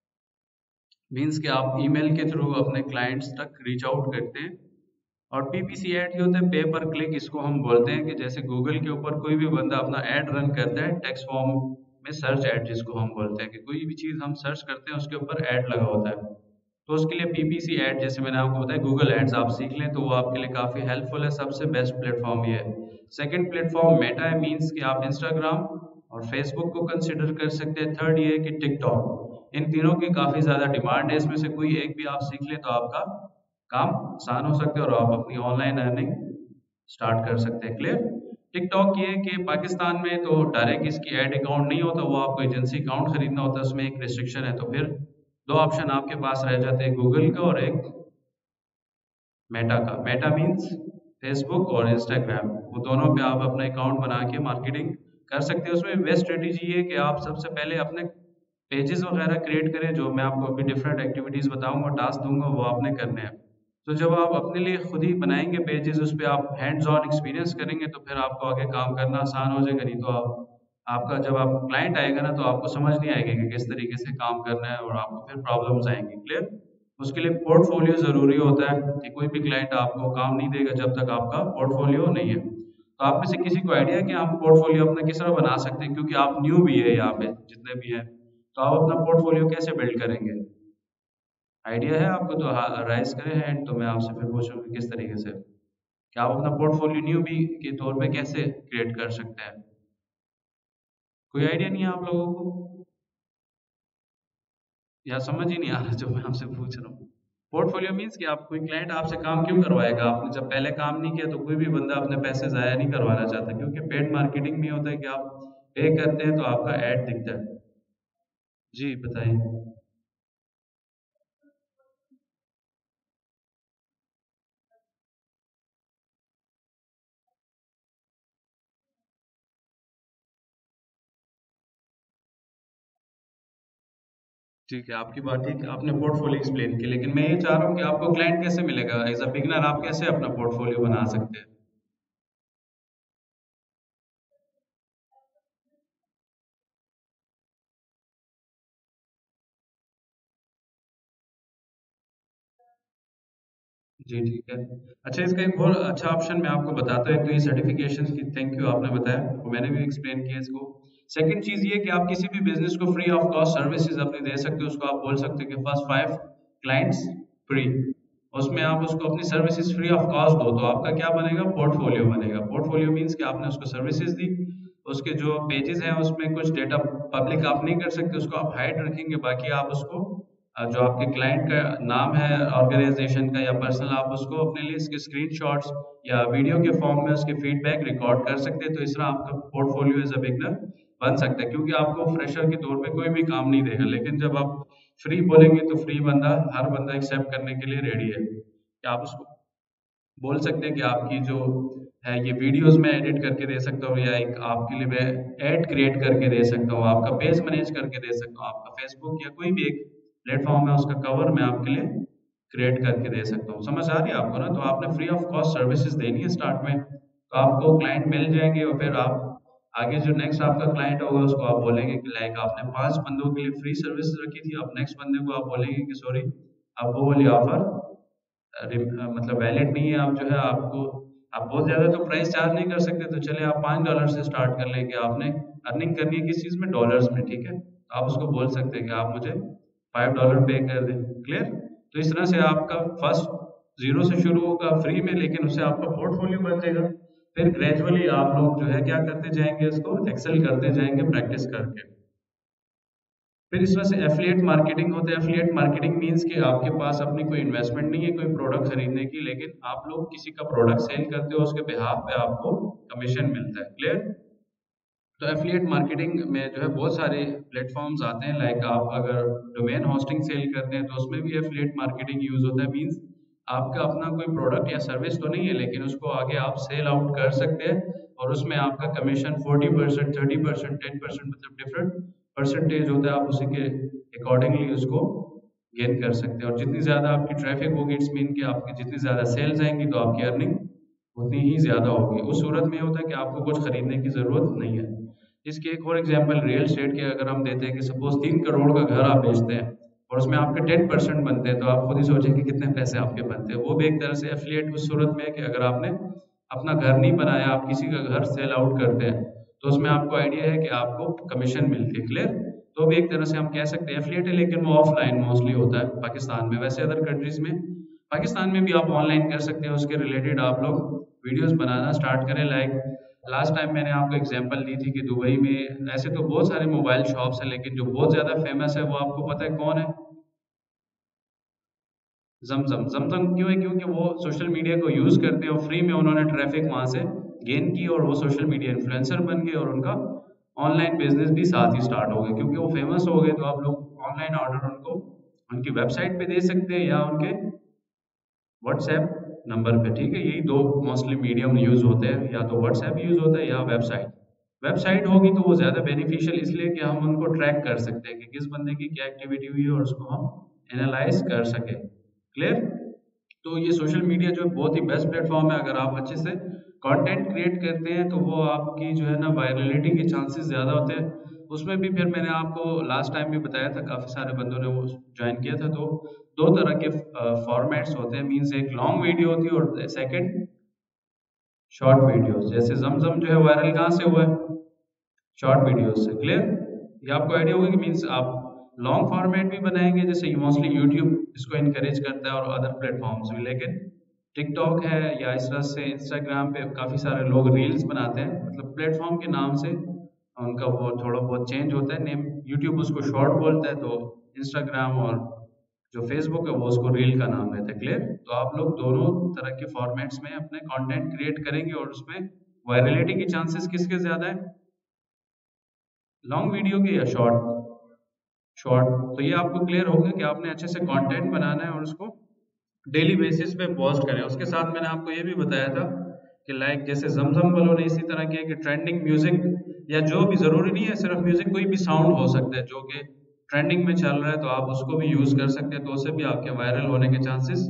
मीन्स कि आप ईमेल के थ्रू अपने क्लाइंट्स तक रीच आउट करते हैं। और पीपीसी ऐड जो होता है, पे पर क्लिक, इसको हम बोलते हैं कि जैसे गूगल के ऊपर कोई भी बंदा अपना ऐड रन करता है टेक्स्ट फॉर्म में, सर्च ऐड जिसको हम बोलते हैं, कि कोई भी चीज़ हम सर्च करते हैं उसके ऊपर ऐड लगा होता है, तो उसके लिए पीपीसी ऐड, जैसे मैंने आपको बताया गूगल एड्स, आप सीख लें तो वो आपके लिए काफ़ी हेल्पफुल है। सबसे बेस्ट प्लेटफॉर्म ये है। सेकंड प्लेटफॉर्म मेटा है, मीन्स कि आप इंस्टाग्राम और फेसबुक को कंसिडर कर सकते हैं। थर्ड ये है कि टिकटॉक। इन तीनों की काफ़ी ज़्यादा डिमांड है, इसमें से कोई एक भी आप सीख लें तो आपका काम आसान हो सकते हैं और आप अपनी ऑनलाइन अर्निंग स्टार्ट कर सकते हैं। क्लियर? टिकटॉक ये है कि पाकिस्तान में तो डायरेक्ट इसकी ऐड अकाउंट नहीं होता, वो आपको एजेंसी अकाउंट खरीदना होता है, उसमें एक रिस्ट्रिक्शन है। तो फिर दो ऑप्शन आपके पास रह जाते हैं, गूगल का और एक मेटा का। मेटा मीन्स फेसबुक और इंस्टाग्राम, वो दोनों पे आप अपना अकाउंट बना के मार्केटिंग कर सकते हैं। उसमें बेस्ट स्ट्रेटेजी ये है कि आप सबसे पहले अपने पेजेस वगैरह क्रिएट करें, जो मैं आपको अभी डिफरेंट एक्टिविटीज़ बताऊंगा, टास्क दूंगा, वो आपने करने हैं। तो जब आप अपने लिए खुद ही बनाएंगे पेजेस, उस पर आप हैंड्स ऑन एक्सपीरियंस करेंगे, तो फिर आपको आगे काम करना आसान हो जाएगा। नहीं तो आपका जब आप क्लाइंट आएगा ना, तो आपको समझ नहीं आएगा कि किस तरीके से काम करना है और आपको फिर प्रॉब्लम्स आएंगी। क्लियर? उसके लिए पोर्टफोलियो ज़रूरी होता है कि कोई भी क्लाइंट आपको काम नहीं देगा जब तक आपका पोर्टफोलियो नहीं है। तो आप में से किसी को आइडिया है कि आप पोर्टफोलियो अपना किस तरह बना सकते हैं, क्योंकि आप न्यू भी है यहाँ पे जितने भी हैं, तो आप अपना पोर्टफोलियो कैसे बिल्ड करेंगे? आइडिया है आपको तो राइज करें हैंड, तो मैं आपसे फिर पूछूँ कि किस तरीके से क्या आप अपना पोर्टफोलियो न्यूबी के तौर पे कैसे क्रिएट कर सकते हैं। कोई आइडिया नहीं है आप लोगों को, या समझ ही नहीं आ रहा जो मैं आपसे पूछ रहा हूँ। पोर्टफोलियो मीन्स कि आप कोई क्लाइंट आपसे काम क्यों करवाएगा, आपने जब पहले काम नहीं किया तो कोई भी बंदा अपने पैसे ज़ाया नहीं करवाना चाहता, क्योंकि पेड मार्केटिंग में होता है कि आप पे करते हैं तो आपका ऐड दिखता है। जी बताइए। ठीक है, आपकी बात ठीक है, आपने पोर्टफोलियो एक्सप्लेन की, लेकिन मैं ये चाह रहा हूँ कि आपको क्लाइंट कैसे मिलेगा एज अ बिगनर, आप कैसे अपना पोर्टफोलियो बना सकते हैं। जी ठीक है। अच्छा, इसका एक और अच्छा ऑप्शन मैं आपको बताता हूँ। एक तो ये सर्टिफिकेशन की थैंक यू आपने बताया, और मैंने भी एक्सप्लेन किया इसको। सेकंड चीज़ ये कि आप किसी भी बिजनेस को फ्री ऑफ कॉस्ट सर्विसेज अपने दे सकते हो। उसको आप बोल सकते हो कि फर्स्ट 5 क्लाइंट्स फ्री, उसमें आप उसको अपनी सर्विसेज फ्री ऑफ कॉस्ट दो, तो आपका क्या बनेगा, पोर्टफोलियो बनेगा। पोर्टफोलियो मीन्स कि आपने उसको सर्विसेज दी, उसके जो पेजेस हैं उसमें कुछ डेटा पब्लिक आप नहीं कर सकते, उसको आप हाइड रखेंगे, बाकी आप उसको जो आपके क्लाइंट का नाम है ऑर्गेनाइजेशन का या पर्सनल, आप उसको अपने लिए इसके स्क्रीनशॉट्स या वीडियो के फॉर्म में उसके फीडबैक रिकॉर्ड कर सकते हैं। तो इस तरह आपका पोर्टफोलियो एज अ बिगनर बन सकता है, क्योंकि आपको फ्रेशर के तौर पे कोई भी काम नहीं देगा, लेकिन जब आप फ्री बोलेंगे तो फ्री बंदा, हर बंदा एक्सेप्ट करने के लिए रेडी है। कि आप उसको बोल सकते हैं कि आपकी जो है ये वीडियोस में एडिट करके दे सकता हूँ, या एक आपके लिए मैं ऐड क्रिएट करके दे सकता हूँ, आपका पेज मैनेज करके दे सकता हूँ, आपका फेसबुक या कोई भी एक प्लेटफॉर्म है उसका कवर मैं आपके लिए क्रिएट करके दे सकता हूँ। समझ आ रही है आपको ना, तो आपने फ्री ऑफ कॉस्ट सर्विसेज देनी है स्टार्ट में, तो आपको क्लाइंट मिल जाएंगे, और फिर आप आगे जो नेक्स्ट आपका क्लाइंट होगा उसको आप बोलेंगे कि लाइक आपने 5 बंदों के लिए फ्री सर्विस रखी थी, अब नेक्स्ट बंदे को आप बोलेंगे कि सॉरी अब वो वाली ऑफर मतलब वैलिड नहीं है। आप जो है आपको, आप बहुत ज़्यादा तो प्राइस चार्ज नहीं कर सकते, तो चले आप $5 से स्टार्ट कर लें, कि आपने अर्निंग करनी है किस चीज़ में, डॉलर्स में, ठीक है। तो आप उसको बोल सकते हैं कि आप मुझे $5 पे कर दें। क्लियर। तो इस तरह से आपका फर्स्ट जीरो से शुरू होगा फ्री में, लेकिन उससे आपका पोर्टफोलियो बन जाएगा। फिर ग्रेजुअली आप लोग जो है क्या करते जाएंगे, इसको एक्सेल करते जाएंगे प्रैक्टिस करके। फिर इस तरह से एफिलिएट मार्केटिंग होता है। एफिलिएट मार्केटिंग मीन्स कि आपके पास अपनी कोई इन्वेस्टमेंट नहीं है कोई प्रोडक्ट खरीदने की, लेकिन आप लोग किसी का प्रोडक्ट सेल करते हो, उसके बिहाफ पे आपको कमीशन मिलता है। क्लियर। तो एफिलिएट मार्केटिंग में जो है बहुत सारे प्लेटफॉर्म्स आते हैं, लाइक आप अगर डोमेन होस्टिंग सेल करते हैं तो उसमें भी एफिलिएट मार्केटिंग यूज होता है। मीन्स आपका अपना कोई प्रोडक्ट या सर्विस तो नहीं है, लेकिन उसको आगे आप सेल आउट कर सकते हैं, और उसमें आपका कमीशन 40%, 30%, 10%, मतलब डिफरेंट परसेंटेज होता है, आप उसी के अकॉर्डिंगली उसको गेन कर सकते हैं। और जितनी ज़्यादा आपकी ट्रैफिक होगी, इट्स मीन कि आपकी जितनी ज़्यादा सेल्स आएंगी तो आपकी अर्निंग उतनी ही ज़्यादा होगी। उस सूरत में ये होता है कि आपको कुछ खरीदने की ज़रूरत नहीं है। इसकी एक और एग्जांपल रियल एस्टेट के अगर हम देते हैं कि सपोज 3 करोड़ का घर आप बेचते हैं, और उसमें आपके 10% बनते हैं, तो आप खुद ही सोचें कि कितने पैसे आपके बनते हैं। वो भी एक तरह से एफिलिएट उस सूरत में है कि अगर आपने अपना घर नहीं बनाया, आप किसी का घर सेल आउट करते हैं, तो उसमें आपको आइडिया है कि आपको कमीशन मिलती है। क्लियर। तो भी एक तरह से हम कह सकते हैं एफिलिएट है, लेकिन वो ऑफलाइन मोस्टली होता है पाकिस्तान में। वैसे अदर कंट्रीज में, पाकिस्तान में भी आप ऑनलाइन कर सकते हैं, उसके रिलेटेड आप लोग वीडियोस बनाना स्टार्ट करें। लाइक लास्ट टाइम मैंने आपको एग्जांपल दी थी कि दुबई में ऐसे तो बहुत सारे मोबाइल शॉप्स हैं, लेकिन जो बहुत ज़्यादा फेमस है वो आपको पता है कौन है, जमजम। जमजम क्यों है, क्योंकि वो सोशल मीडिया को यूज़ करते हैं, और फ्री में उन्होंने ट्रैफिक वहाँ से गेन की, और वो सोशल मीडिया इन्फ्लुएंसर बन गए, और उनका ऑनलाइन बिजनेस भी साथ ही स्टार्ट हो गया। क्योंकि वो फेमस हो गए, तो आप लोग ऑनलाइन ऑर्डर उनको उनकी वेबसाइट पे दे सकते हैं, या उनके व्हाट्सएप नंबर पे। ठीक है, यही दो मोस्टली मीडियम यूज होते हैं, या तो व्हाट्सएप यूज होता है या वेबसाइट। वेबसाइट होगी तो वो ज़्यादा बेनिफिशियल इसलिए कि हम उनको ट्रैक कर सकते हैं कि किस बंदे की क्या एक्टिविटी हुई है, और उसको हम एनालाइज कर सकें। क्लियर। तो ये सोशल मीडिया जो है बहुत ही बेस्ट प्लेटफॉर्म है। अगर आप अच्छे से कंटेंट क्रिएट करते हैं तो वो आपकी जो है ना वायरलिटी के चांसेस ज़्यादा होते हैं। उसमें भी फिर मैंने आपको लास्ट टाइम भी बताया था, काफ़ी सारे बंदों ने वो ज्वाइन किया था। तो दो तरह के फॉर्मेट्स होते हैं, मीन्स एक लॉन्ग वीडियो होती है और सेकंड शॉर्ट वीडियोस। जैसे जमजम जो है वायरल कहाँ से हुआ है, शॉर्ट वीडियोस से। क्लियर। ये आपको आइडिया होगा कि मीन्स आप लॉन्ग फॉर्मेट भी बनाएंगे, जैसे मोस्टली यूट्यूब इसको इनकरेज करता है और अदर प्लेटफॉर्म्स भी, लेकिन टिकटॉक है या इस तरह से इंस्टाग्राम पे काफ़ी सारे लोग रील्स बनाते हैं, मतलब प्लेटफॉर्म के नाम से उनका वो थोड़ा बहुत चेंज होता है नेम। यूट्यूब उसको शॉर्ट बोलता है, तो इंस्टाग्राम और जो फेसबुक है वो उसको रील का नाम देता है। क्लियर? तो आप लोग दोनों तरह के फॉर्मेट्स में अपने कंटेंट क्रिएट करेंगे और उसमें वायरलिटी की चांसेस किसके ज़्यादा है, लॉन्ग वीडियो के या शॉर्ट? शॉर्ट। तो ये आपको क्लियर होगा कि आपने अच्छे से कंटेंट बनाना है और उसको डेली बेसिस पे पोस्ट करें। उसके साथ मैंने आपको ये भी बताया था कि लाइक जैसे जमजम वालों ने इसी तरह किया कि ट्रेंडिंग म्यूजिक या जो भी, जरूरी नहीं है सिर्फ म्यूजिक, कोई भी साउंड हो सकता है जो कि ट्रेंडिंग में चल रहा है, तो आप उसको भी यूज कर सकते हैं, तो उससे भी आपके वायरल होने के चांसेस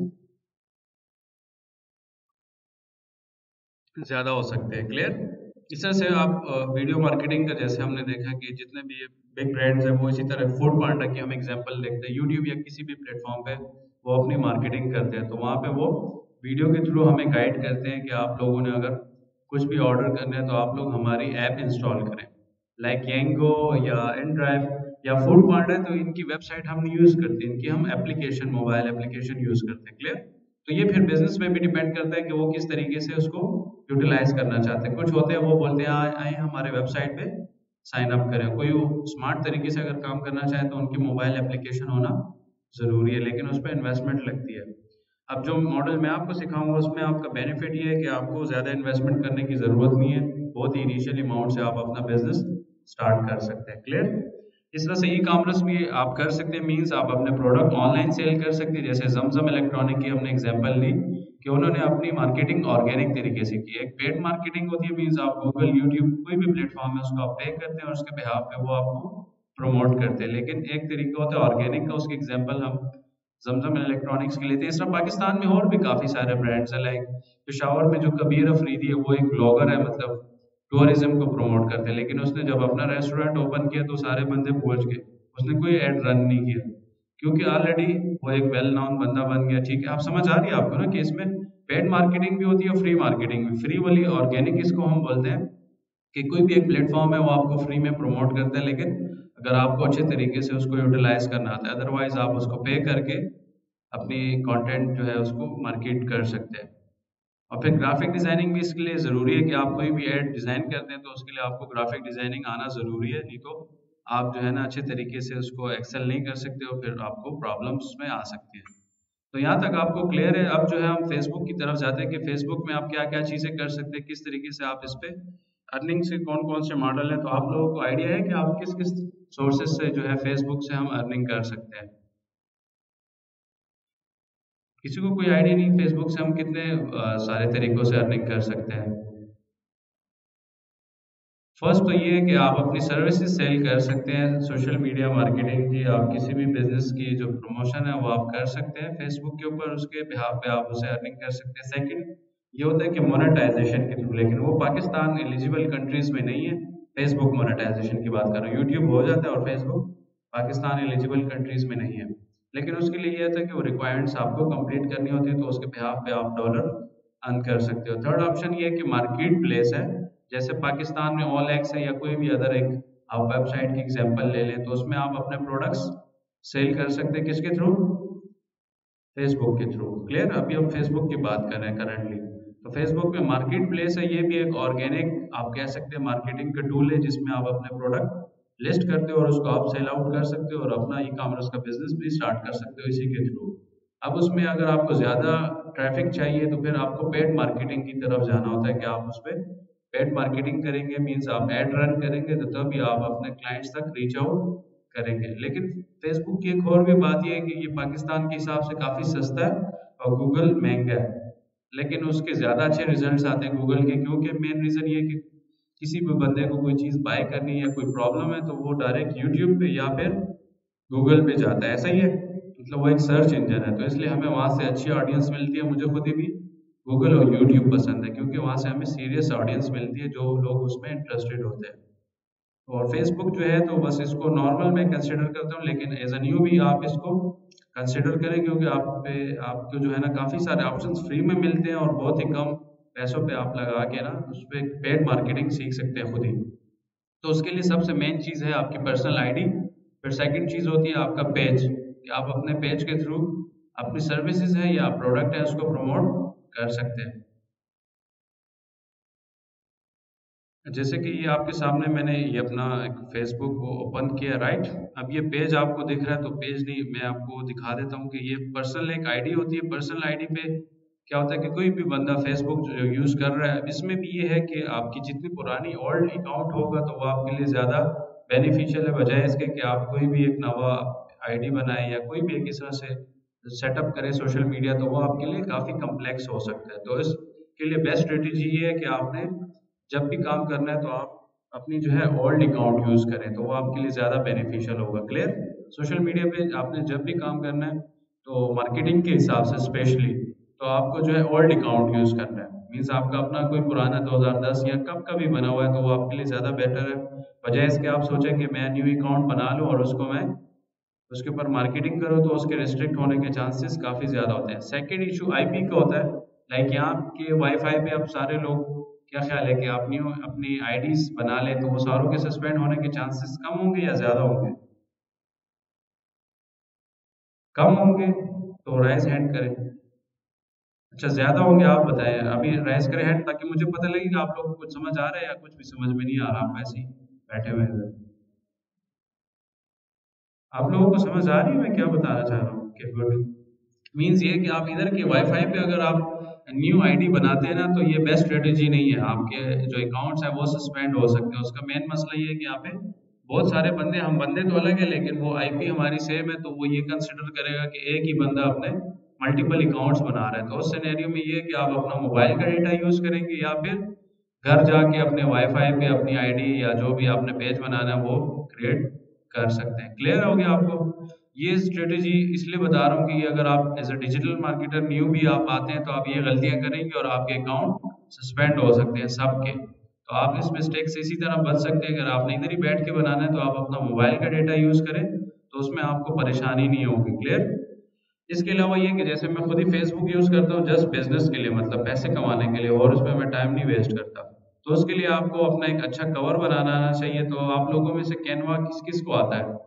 ज़्यादा हो सकते हैं। क्लियर? इस तरह से आप वीडियो मार्केटिंग का, जैसे हमने देखा कि जितने भी ये बिग ब्रांड्स हैं वो इसी तरह फूड पांडा की हम एग्जांपल देखते हैं, यूट्यूब या किसी भी प्लेटफॉर्म पे वो अपनी मार्केटिंग करते हैं, तो वहाँ पे वो वीडियो के थ्रू हमें गाइड करते हैं कि आप लोगों ने अगर कुछ भी ऑर्डर करना है तो आप लोग हमारी ऐप इंस्टॉल करें, लाइक येंगो या एनड्राइव या फूड पांडा, तो इनकी वेबसाइट हम यूज़ करते हैं, इनकी हम एप्लीकेशन, मोबाइल एप्लीकेशन यूज़ करते हैं। क्लियर? तो ये फिर बिजनेस में भी डिपेंड करता है कि वो किस तरीके से उसको यूटिलाइज करना चाहते हैं। कुछ होते हैं वो बोलते हैं आए हमारे वेबसाइट पे साइन अप करें, कोई वो स्मार्ट तरीके से अगर काम करना चाहे तो उनकी मोबाइल एप्लीकेशन होना ज़रूरी है, लेकिन उस पर इन्वेस्टमेंट लगती है। अब जो मॉडल मैं आपको सिखाऊंगा उसमें आपका बेनिफिट ये है कि आपको ज़्यादा इन्वेस्टमेंट करने की ज़रूरत नहीं है, बहुत ही इनिशियल अमाउंट से आप अपना बिजनेस स्टार्ट कर सकते हैं। क्लियर? इस तरह से ई कॉमर्स भी आप कर सकते हैं, मीन्स आप अपने प्रोडक्ट ऑनलाइन सेल कर सकते हैं। जैसे जमजम इलेक्ट्रॉनिक की हमने एग्जांपल ली कि उन्होंने अपनी मार्केटिंग ऑर्गेनिक तरीके से की है। एक पेड मार्केटिंग होती है, मीन्स आप गूगल, यूट्यूब, कोई भी प्लेटफॉर्म है उसको आप पे करते हैं और उसके बिहाफ पे वो आपको प्रमोट करते हैं। लेकिन एक तरीका होता है ऑर्गेनिक का, उसकी एग्जाम्पल हम जमजम इलेक्ट्रॉनिक्स के लेते हैं। इस तरह पाकिस्तान में और भी काफ़ी सारे ब्रांड्स हैं, लाइक पेशावर में जो कबीर अफरीदी है वो एक ब्लॉगर है, मतलब टूरिज्म को प्रमोट करते हैं, लेकिन उसने जब अपना रेस्टोरेंट ओपन किया तो सारे बंदे पहुंच गए, उसने कोई एड रन नहीं किया क्योंकि ऑलरेडी वो एक वेल नोन बंदा बन गया। ठीक है, आप समझ आ रही है आपको ना कि इसमें पेड मार्केटिंग भी होती है, फ्री मार्केटिंग भी। फ्री वाली ऑर्गेनिक इसको हम बोलते हैं कि कोई भी एक प्लेटफॉर्म है वो आपको फ्री में प्रमोट करता है, लेकिन अगर आपको अच्छे तरीके से उसको यूटिलाइज करना आता है, अदरवाइज आप उसको पे करके अपनी कंटेंट जो है उसको मार्केट कर सकते हैं। और फिर ग्राफिक डिजाइनिंग भी इसके लिए ज़रूरी है कि आप कोई भी ऐड डिज़ाइन करते हैं तो उसके लिए आपको ग्राफिक डिजाइनिंग आना ज़रूरी है, नहीं तो आप जो है ना अच्छे तरीके से उसको एक्सेल नहीं कर सकते हो, फिर आपको प्रॉब्लम्स उसमें आ सकती हैं। तो यहाँ तक आपको क्लियर है। अब जो है हम फेसबुक की तरफ जाते हैं कि फेसबुक में आप क्या क्या चीज़ें कर सकते हैं, किस तरीके से आप इस पे अर्निंग से कौन कौन से मॉडल हैं। तो आप लोगों को आइडिया है कि आप किस किस सोर्सेज से जो है फेसबुक से हम अर्निंग कर सकते हैं? किसी को कोई आइडिया नहीं फेसबुक से हम कितने सारे तरीकों से अर्निंग कर सकते हैं? फर्स्ट तो ये है कि आप अपनी सर्विसेज सेल कर सकते हैं, सोशल मीडिया मार्केटिंग की, आप किसी भी बिजनेस की जो प्रमोशन है वो आप कर सकते हैं फेसबुक के ऊपर, उसके बिहाफ पे आप उसे अर्निंग कर सकते हैं। सेकंड ये होता है कि मोनेटाइजेशन के थ्रू, लेकिन वो पाकिस्तान एलिजिबल कंट्रीज में नहीं है। फेसबुक मोनेटाइजेशन की बात कर रहा हूँ, यूट्यूब हो जाता है और फेसबुक पाकिस्तान एलिजिबल कंट्रीज में नहीं है, लेकिन उसके लिए ये था कि वो रिक्वायरमेंट्स आपको कंप्लीट करनी होती है, तो उसके बिहाफ पे आप डॉलर अर्न कर सकते हो। थर्ड ऑप्शन ये है कि मार्केट प्लेस है, जैसे पाकिस्तान में OLX है या कोई भी अदर एक आप वेबसाइट की एग्जांपल ले लें, तो उसमें आप अपने प्रोडक्ट्स सेल कर सकते हैं किसके थ्रू? फेसबुक के थ्रू। क्लियर? अभी हम फेसबुक की बात कर रहे हैं करंटली। तो फेसबुक में मार्केट प्लेस है, ये भी एक ऑर्गेनिक आप कह सकते हैं मार्केटिंग का टूल है, जिसमें आप अपने प्रोडक्ट लिस्ट करते हो और उसको आप सेल आउट कर सकते हो और अपना ई कॉमर्स का बिजनेस भी स्टार्ट कर सकते हो इसी के थ्रू। अब उसमें अगर आपको ज़्यादा ट्रैफिक चाहिए तो फिर आपको पेड मार्केटिंग की तरफ जाना होता है कि आप उस पर पेड मार्केटिंग करेंगे, मीन्स आप एड रन करेंगे, तो तभी आप अपने क्लाइंट्स तक रीच आउट करेंगे। लेकिन फेसबुक की एक और भी बात यह है कि ये पाकिस्तान के हिसाब से काफ़ी सस्ता है और गूगल महंगा है, लेकिन उसके ज़्यादा अच्छे रिजल्ट्स आते हैं गूगल के, क्योंकि मेन रीज़न ये है कि किसी भी बंदे को कोई चीज़ बाय करनी है या कोई प्रॉब्लम है तो वो डायरेक्ट यूट्यूब पे या फिर गूगल पे जाता है, ऐसा ही है, मतलब वो एक सर्च इंजन है, तो इसलिए हमें वहाँ से अच्छी ऑडियंस मिलती है। मुझे खुद ही भी गूगल और यूट्यूब पसंद है क्योंकि वहाँ से हमें सीरियस ऑडियंस मिलती है जो लोग उसमें इंटरेस्टेड होते हैं। और फेसबुक जो है तो बस इसको नॉर्मल मैं कंसिडर करता हूँ, लेकिन एज अ न्यू भी आप इसको कंसिडर करें क्योंकि आप पे आपको जो है ना काफ़ी सारे ऑप्शंस फ्री में मिलते हैं और बहुत ही कम पैसों पे आप लगा के ना उस पर पेड मार्केटिंग सीख सकते हैं खुद ही। तो उसके लिए सबसे मेन चीज़ है आपकी पर्सनल आईडी, फिर सेकंड चीज़ होती है आपका पेज, कि आप अपने पेज के थ्रू अपनी सर्विसेज है या प्रोडक्ट है उसको प्रमोट कर सकते हैं। जैसे कि ये आपके सामने मैंने ये अपना एक फेसबुक को ओपन किया, राइट। अब ये पेज आपको दिख रहा है, तो पेज नहीं, मैं आपको दिखा देता हूँ कि ये पर्सनल एक आईडी होती है। पर्सनल आईडी पे क्या होता है कि कोई भी बंदा फेसबुक जो यूज कर रहा है, इसमें भी ये है कि आपकी जितनी पुरानी ओल्ड अकाउंट होगा तो वो आपके लिए ज्यादा बेनिफिशियल है, बजाय इसके कि आप कोई भी एक नवा आईडी बनाए या कोई भी एक इस तरह से सेटअप करे सोशल मीडिया, तो वो आपके लिए काफी कम्प्लेक्स हो सकता है। तो इसके लिए बेस्ट स्ट्रेटेजी ये है कि आपने जब भी काम करना है तो आप अपनी जो है ओल्ड अकाउंट यूज करें, तो वो आपके लिए ज्यादा बेनिफिशियल होगा। क्लियर। सोशल मीडिया पे आपने जब भी काम करना है तो मार्केटिंग के हिसाब से स्पेशली तो आपको जो है ओल्ड अकाउंट यूज करना है। मीन्स आपका अपना कोई पुराना 2010 या कब का भी बना हुआ है, तो वो आपके लिए ज्यादा बेटर है, बजाय इसके आप सोचें कि मैं न्यू अकाउंट बना लूं और उसको मैं उसके ऊपर मार्केटिंग करो, तो उसके रिस्ट्रिक्ट होने के चांसेस काफी ज्यादा होते हैं। सेकंड इशू आईपी का होता है। लाइक यहाँ के वाईफाई पे अब सारे लोग, क्या ख्याल है कि आप न्यू अपनी आईडीज बना लें तो वो सारों के सस्पेंड होने के चांसेस कम होंगे या ज्यादा होंगे? कम होंगे, तो राइज हैंड करें। अच्छा, ज्यादा होंगे, आप बताएं। अभी राइज करें हैंड, ताकि मुझे पता लगे कि आप लोगों को कुछ समझ आ रहा है या कुछ भी समझ में नहीं आ रहा, आप ऐसे ही बैठे हुए हैं। आप लोगों को समझ आ रही है मैं क्या बताना चाह रहा हूँ? कि गुड। मीन्स ये कि आप इधर के वाईफाई पे अगर आप न्यू आईडी बनाते हैं ना, तो ये बेस्ट स्ट्रेटेजी नहीं है। आपके जो अकाउंट्स हैं वो सस्पेंड हो सकते हैं। उसका मेन मसला ये है कि यहाँ पे बहुत सारे बंदे, हम बंदे तो अलग है लेकिन वो आईपी हमारी सेम है, तो वो ये कंसिडर करेगा कि एक ही बंदा अपने मल्टीपल अकाउंट्स बना रहा है। तो उस सिनेरियो में ये है कि आप अपना मोबाइल का डेटा यूज करेंगे या फिर घर जाके अपने वाईफाई पे अपनी आईडी या जो भी आपने पेज बनाना है वो क्रिएट कर सकते हैं। क्लियर हो गया आपको? ये स्ट्रेटेजी इसलिए बता रहा हूँ कि अगर आप as a digital marketer new भी आप आते हैं तो आप ये गलतियां करेंगे और आपके अकाउंट सस्पेंड हो सकते हैं सबके। तो आप इस मिस्टेक से इसी तरह बच सकते हैं। अगर आपने इधर ही बैठ के बनाना है तो आप अपना मोबाइल का डेटा यूज करें, तो उसमें आपको परेशानी नहीं होगी। क्लियर। इसके अलावा ये कि जैसे मैं खुद ही फेसबुक यूज करता हूँ जस्ट बिजनेस के लिए, मतलब पैसे कमाने के लिए, और उसमें मैं टाइम नहीं वेस्ट करता। तो उसके लिए आपको अपना एक अच्छा कवर बनाना आना चाहिए। तो आप लोगों में से कैनवा किस किस को आता है?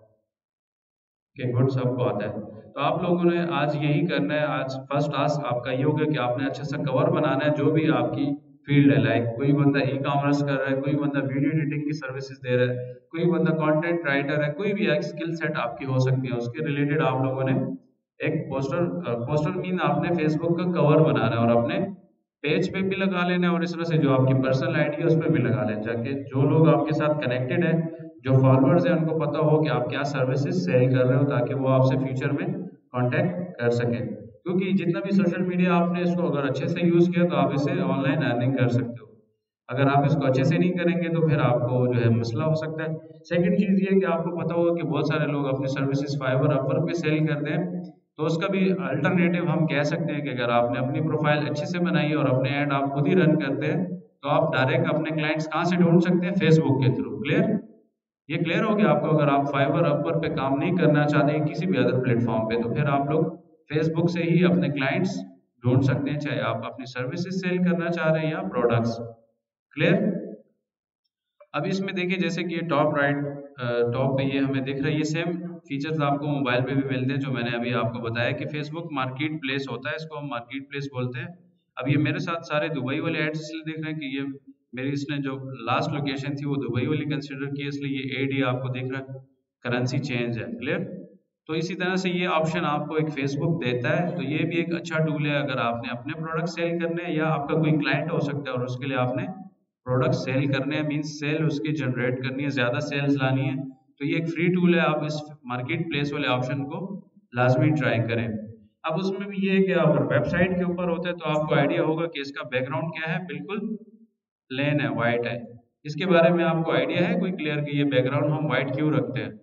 कि गुड, सबको आता है। तो आप लोगों ने आज यही करना है। आज फर्स्ट टास्क आपका ये होगा कि आपने अच्छा सा कवर बनाना है जो भी आपकी फील्ड है। लाइक कोई बंदा ई कॉमर्स कर रहा है, कोई बंदा वीडियो एडिटिंग की सर्विसेज दे रहा है, कोई बंदा कंटेंट राइटर है, कोई भी एक स्किल सेट आपकी हो सकती है, उसके रिलेटेड आप लोगों ने एक पोस्टर मीन आपने फेसबुक का कवर बनाना है और अपने पेज पे भी लगा लेना है, और इस तरह से जो आपकी पर्सनल आईडी है उस पर भी लगा लेना, ताकि जो लोग आपके साथ कनेक्टेड है, जो फॉलोअर्स हैं, उनको पता हो कि आप क्या सर्विसेज सेल कर रहे हो, ताकि वो आपसे फ्यूचर में कांटेक्ट कर सकें। क्योंकि जितना भी सोशल मीडिया आपने इसको अगर अच्छे से यूज किया तो आप इसे ऑनलाइन अर्निंग कर सकते हो। अगर आप इसको अच्छे से नहीं करेंगे तो फिर आपको जो है मसला हो सकता है। सेकंड चीज ये है कि आपको पता होगा कि बहुत सारे लोग अपनी सर्विसेज फाइवर अपवर्क पे सेल करते हैं। तो उसका भी अल्टरनेटिव हम कह सकते हैं कि अगर आपने अपनी प्रोफाइल अच्छे से बनाई है और अपने ऐड आप खुद ही रन करते हैं, तो आप डायरेक्ट अपने क्लाइंट्स कहाँ से ढूंढ सकते हैं? फेसबुक के थ्रू। क्लियर। ये क्लियर हो गया आपको? अगर आप फाइवर अपवर्क पे काम नहीं करना चाहते हैं किसी भी अदर प्लेटफॉर्म पे, तो फिर आप लोग फेसबुक से ही अपने क्लाइंट्स ढूंढ सकते हैं, चाहे आप अपनी सर्विसेज सेल करना चाह रहे हैं या प्रोडक्ट्स। क्लियर। अब इसमें देखिए, जैसे कि ये टॉप राइट टॉप पे ये हमें दिख रहा है, ये सेम फीचर्स आपको मोबाइल पे भी मिलते हैं, जो मैंने अभी आपको बताया कि फेसबुक मार्केट प्लेस होता है, इसको हम मार्केट प्लेस बोलते हैं। अब ये मेरे साथ सारे दुबई वाले एड्स इसलिए दिख रहे हैं कि ये मेरी इसने जो लास्ट लोकेशन थी वो दुबई वाली कंसिडर की, इसलिए ये एड ही आपको दिख रहा है, करेंसी चेंज है। क्लियर। तो इसी तरह से ये ऑप्शन आपको एक फेसबुक देता है, तो ये भी एक अच्छा टूल है अगर आपने अपने प्रोडक्ट सेल करने हैं या आपका कोई क्लाइंट हो सकता है और उसके लिए आपने प्रोडक्ट सेल करने हैं, मीन्स सेल उसकी जनरेट करनी है, ज्यादा सेल्स लानी है, तो ये एक फ्री टूल है। आप इस मार्केट प्लेस वाले ऑप्शन को लाजमी ट्राई करें। अब उसमें भी ये है कि अगर वेबसाइट के ऊपर होता है तो आपको आइडिया होगा कि इसका बैकग्राउंड क्या है, बिल्कुल प्लेन है, व्हाइट है। इसके बारे में आपको आइडिया है कोई क्लियर कि ये बैकग्राउंड हम व्हाइट क्यों रखते हैं?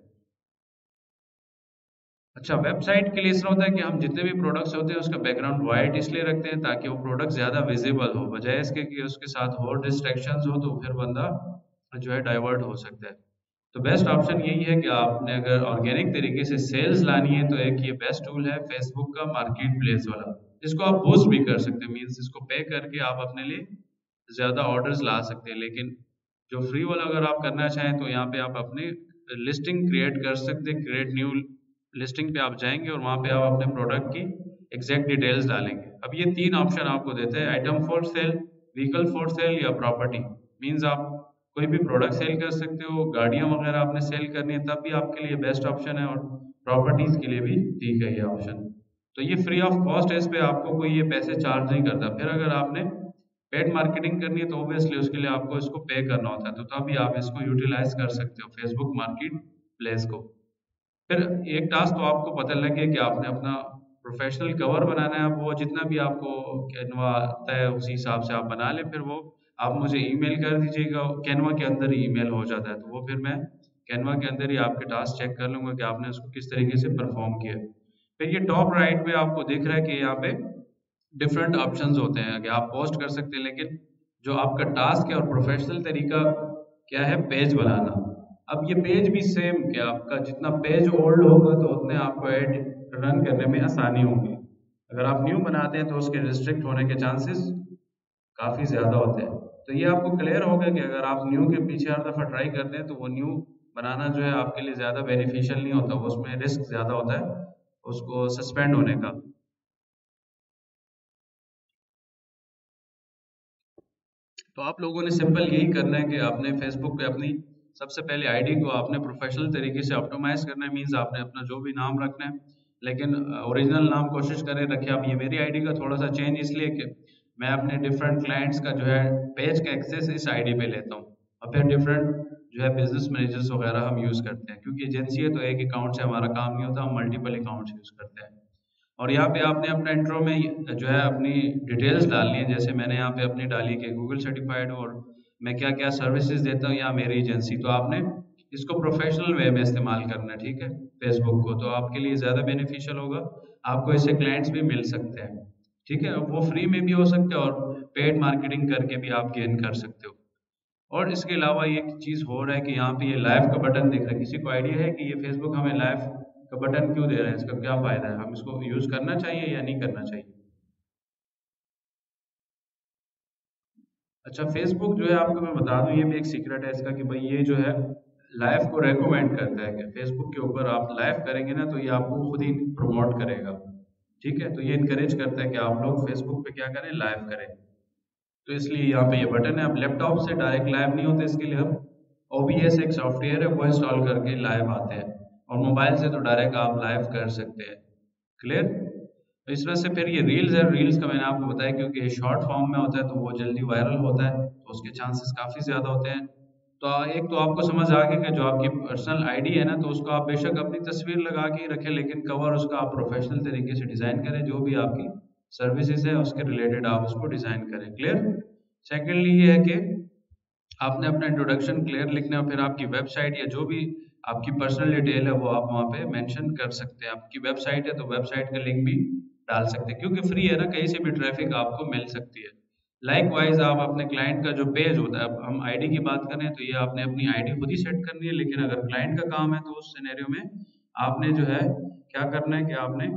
अच्छा, वेबसाइट के लिए इस तरह होता है कि हम जितने भी प्रोडक्ट्स होते हैं उसका बैकग्राउंड वाइट इसलिए रखते हैं ताकि वो प्रोडक्ट ज्यादा विजिबल हो, बजाय इसके कि उसके साथ और डिस्ट्रैक्शंस हो तो फिर बंदा जो है डाइवर्ट हो सकता है। तो बेस्ट ऑप्शन यही है कि आपने अगर ऑर्गेनिक तरीके से सेल्स लानी है तो एक ये बेस्ट टूल है फेसबुक का मार्केट प्लेस वाला। इसको आप बूस्ट भी कर सकते हैं, मीन्स इसको पे करके आप अपने लिए ज्यादा ऑर्डर्स ला सकते हैं। लेकिन जो फ्री वाला अगर आप करना चाहें तो यहाँ पे आप अपने लिस्टिंग क्रिएट कर सकते हैं। क्रिएट न्यू लिस्टिंग पे आप जाएंगे और वहाँ पे आप अपने प्रोडक्ट की एग्जैक्ट डिटेल्स डालेंगे। अब ये 3 ऑप्शन आपको देते हैं, item for sale, vehicle for sale या प्रॉपर्टी। मीन्स आप कोई भी प्रोडक्ट सेल कर सकते हो, गाड़ियाँ वगैरह आपने सेल करनी है तब भी आपके लिए बेस्ट ऑप्शन है, और प्रॉपर्टीज़ के लिए भी ठीक है ये ऑप्शन। तो ये फ्री ऑफ कॉस्ट है, इस पे आपको कोई ये पैसे चार्ज नहीं करता। फिर अगर आपने पेड मार्केटिंग करनी है तो ऑब्वियसली उसके लिए आपको इसको पे करना होता है, तो तभी आप इसको यूटिलाइज कर सकते हो फेसबुक मार्केट प्लेस को। फिर एक टास्क तो आपको पता लग गया कि आपने अपना प्रोफेशनल कवर बनाना है। अब वो जितना भी आपको कैनवा आता है उसी हिसाब से आप बना लें, फिर वो आप मुझे ईमेल कर दीजिएगा। कैनवा के अंदर ही ईमेल हो जाता है, तो वो फिर मैं कैनवा के अंदर ही आपके टास्क चेक कर लूँगा कि आपने उसको किस तरीके से परफॉर्म किया। फिर ये टॉप राइट में आपको दिख रहा है कि यहाँ पे डिफरेंट ऑप्शंस होते हैं कि आप पोस्ट कर सकते हैं, लेकिन जो आपका टास्क है और प्रोफेशनल तरीका क्या है, पेज बनाना। अब ये पेज भी सेम कि आपका जितना पेज ओल्ड होगा तो उतने आपको ऐड रन करने में आसानी होगी। अगर आप न्यू बनाते हैं तो उसके रिस्ट्रिक्ट होने के चांसेस काफ़ी ज़्यादा होते हैं। तो ये आपको क्लियर होगा कि अगर आप न्यू के पीछे हर दफ़ा ट्राई करते हैं तो वो न्यू बनाना जो है आपके लिए ज़्यादा बेनिफिशियल नहीं होता, वो उसमें रिस्क ज़्यादा होता है उसको सस्पेंड होने का। तो आप लोगों ने सिंपल यही करना है कि आपने फेसबुक पे अपनी सबसे पहले आईडी को आपने प्रोफेशनल तरीके से ऑप्टिमाइज करना है। मीन्स आपने अपना जो भी नाम रखना है, लेकिन ओरिजिनल नाम कोशिश करें रखें। अब ये मेरी आईडी का थोड़ा सा चेंज इसलिए कि मैं अपने डिफरेंट क्लाइंट्स का जो है पेज का एक्सेस इस आईडी पे लेता हूँ, और फिर डिफरेंट जो है बिजनेस मैनेजर्स वगैरह हम यूज़ करते हैं, क्योंकि एजेंसी है तो एक अकाउंट से हमारा काम नहीं होता, हम मल्टीपल अकाउंट्स यूज़ करते हैं। और यहाँ पे आपने अपना इंट्रो में जो है अपनी डिटेल्स डालनी है। जैसे मैंने यहाँ पे अपनी डाली कि गूगल सर्टिफाइड और मैं क्या क्या सर्विसेज देता हूँ या मेरी एजेंसी। तो आपने इसको प्रोफेशनल वे में इस्तेमाल करना है, ठीक है, फेसबुक को, तो आपके लिए ज़्यादा बेनिफिशियल होगा। आपको इससे क्लाइंट्स भी मिल सकते हैं, ठीक है। वो फ्री में भी हो सकते हैं और पेड मार्केटिंग करके भी आप गेन कर सकते हो। और इसके अलावा एक चीज़ हो रहा है कि यहाँ पे ये लाइव का बटन दिख रहा है। किसी को आइडिया है कि ये फेसबुक हमें लाइव का बटन क्यों दे रहा है, इसका क्या फ़ायदा है, हम इसको यूज़ करना चाहिए या नहीं करना चाहिए? अच्छा, फेसबुक जो है आपको मैं बता दूं, ये भी एक सीक्रेट है इसका कि भाई ये जो है लाइव को रेकमेंड करता है कि फेसबुक के ऊपर आप लाइव करेंगे ना तो ये आपको खुद ही प्रमोट करेगा, ठीक है। तो ये इनकरेज करता है कि आप लोग फेसबुक पे क्या करें, लाइव करें। तो इसलिए यहाँ पे ये बटन है। अब लैपटॉप से डायरेक्ट लाइव नहीं होते, इसके लिए हम OBS एक सॉफ्टवेयर है वो इंस्टॉल करके लाइव आते हैं, और मोबाइल से तो डायरेक्ट आप लाइव कर सकते हैं। क्लियर? तो इस वजह से फिर ये रील्स है, रील्स का मैंने आपको बताया क्योंकि ये शॉर्ट फॉर्म में होता है तो वो जल्दी वायरल होता है, तो उसके चांसेस काफ़ी ज़्यादा होते हैं। तो एक तो आपको समझ आ गया कि जो आपकी पर्सनल आईडी है ना, तो उसको आप बेशक अपनी तस्वीर लगा के ही रखें, लेकिन कवर उसका आप प्रोफेशनल तरीके से डिज़ाइन करें। जो भी आपकी सर्विसेज है उसके रिलेटेड आप उसको डिज़ाइन करें। क्लियर? सेकेंडली ये है कि आपने अपना इंट्रोडक्शन क्लियर लिखना है, फिर आपकी वेबसाइट या जो भी आपकी पर्सनल डिटेल है वो आप वहाँ पे मेंशन कर सकते हैं। आपकी वेबसाइट है तो वेबसाइट का लिंक भी डाल सकते हैं, क्योंकि फ्री है ना, कहीं से भी ट्रैफिक आपको मिल सकती है। लाइक वाइज आप अपने क्लाइंट का जो पेज होता है, अब हम आईडी की बात करें तो ये आपने अपनी आईडी खुद ही सेट करनी है, लेकिन अगर क्लाइंट का काम है तो उस सिनेरियो में आपने जो है क्या करना है कि आपने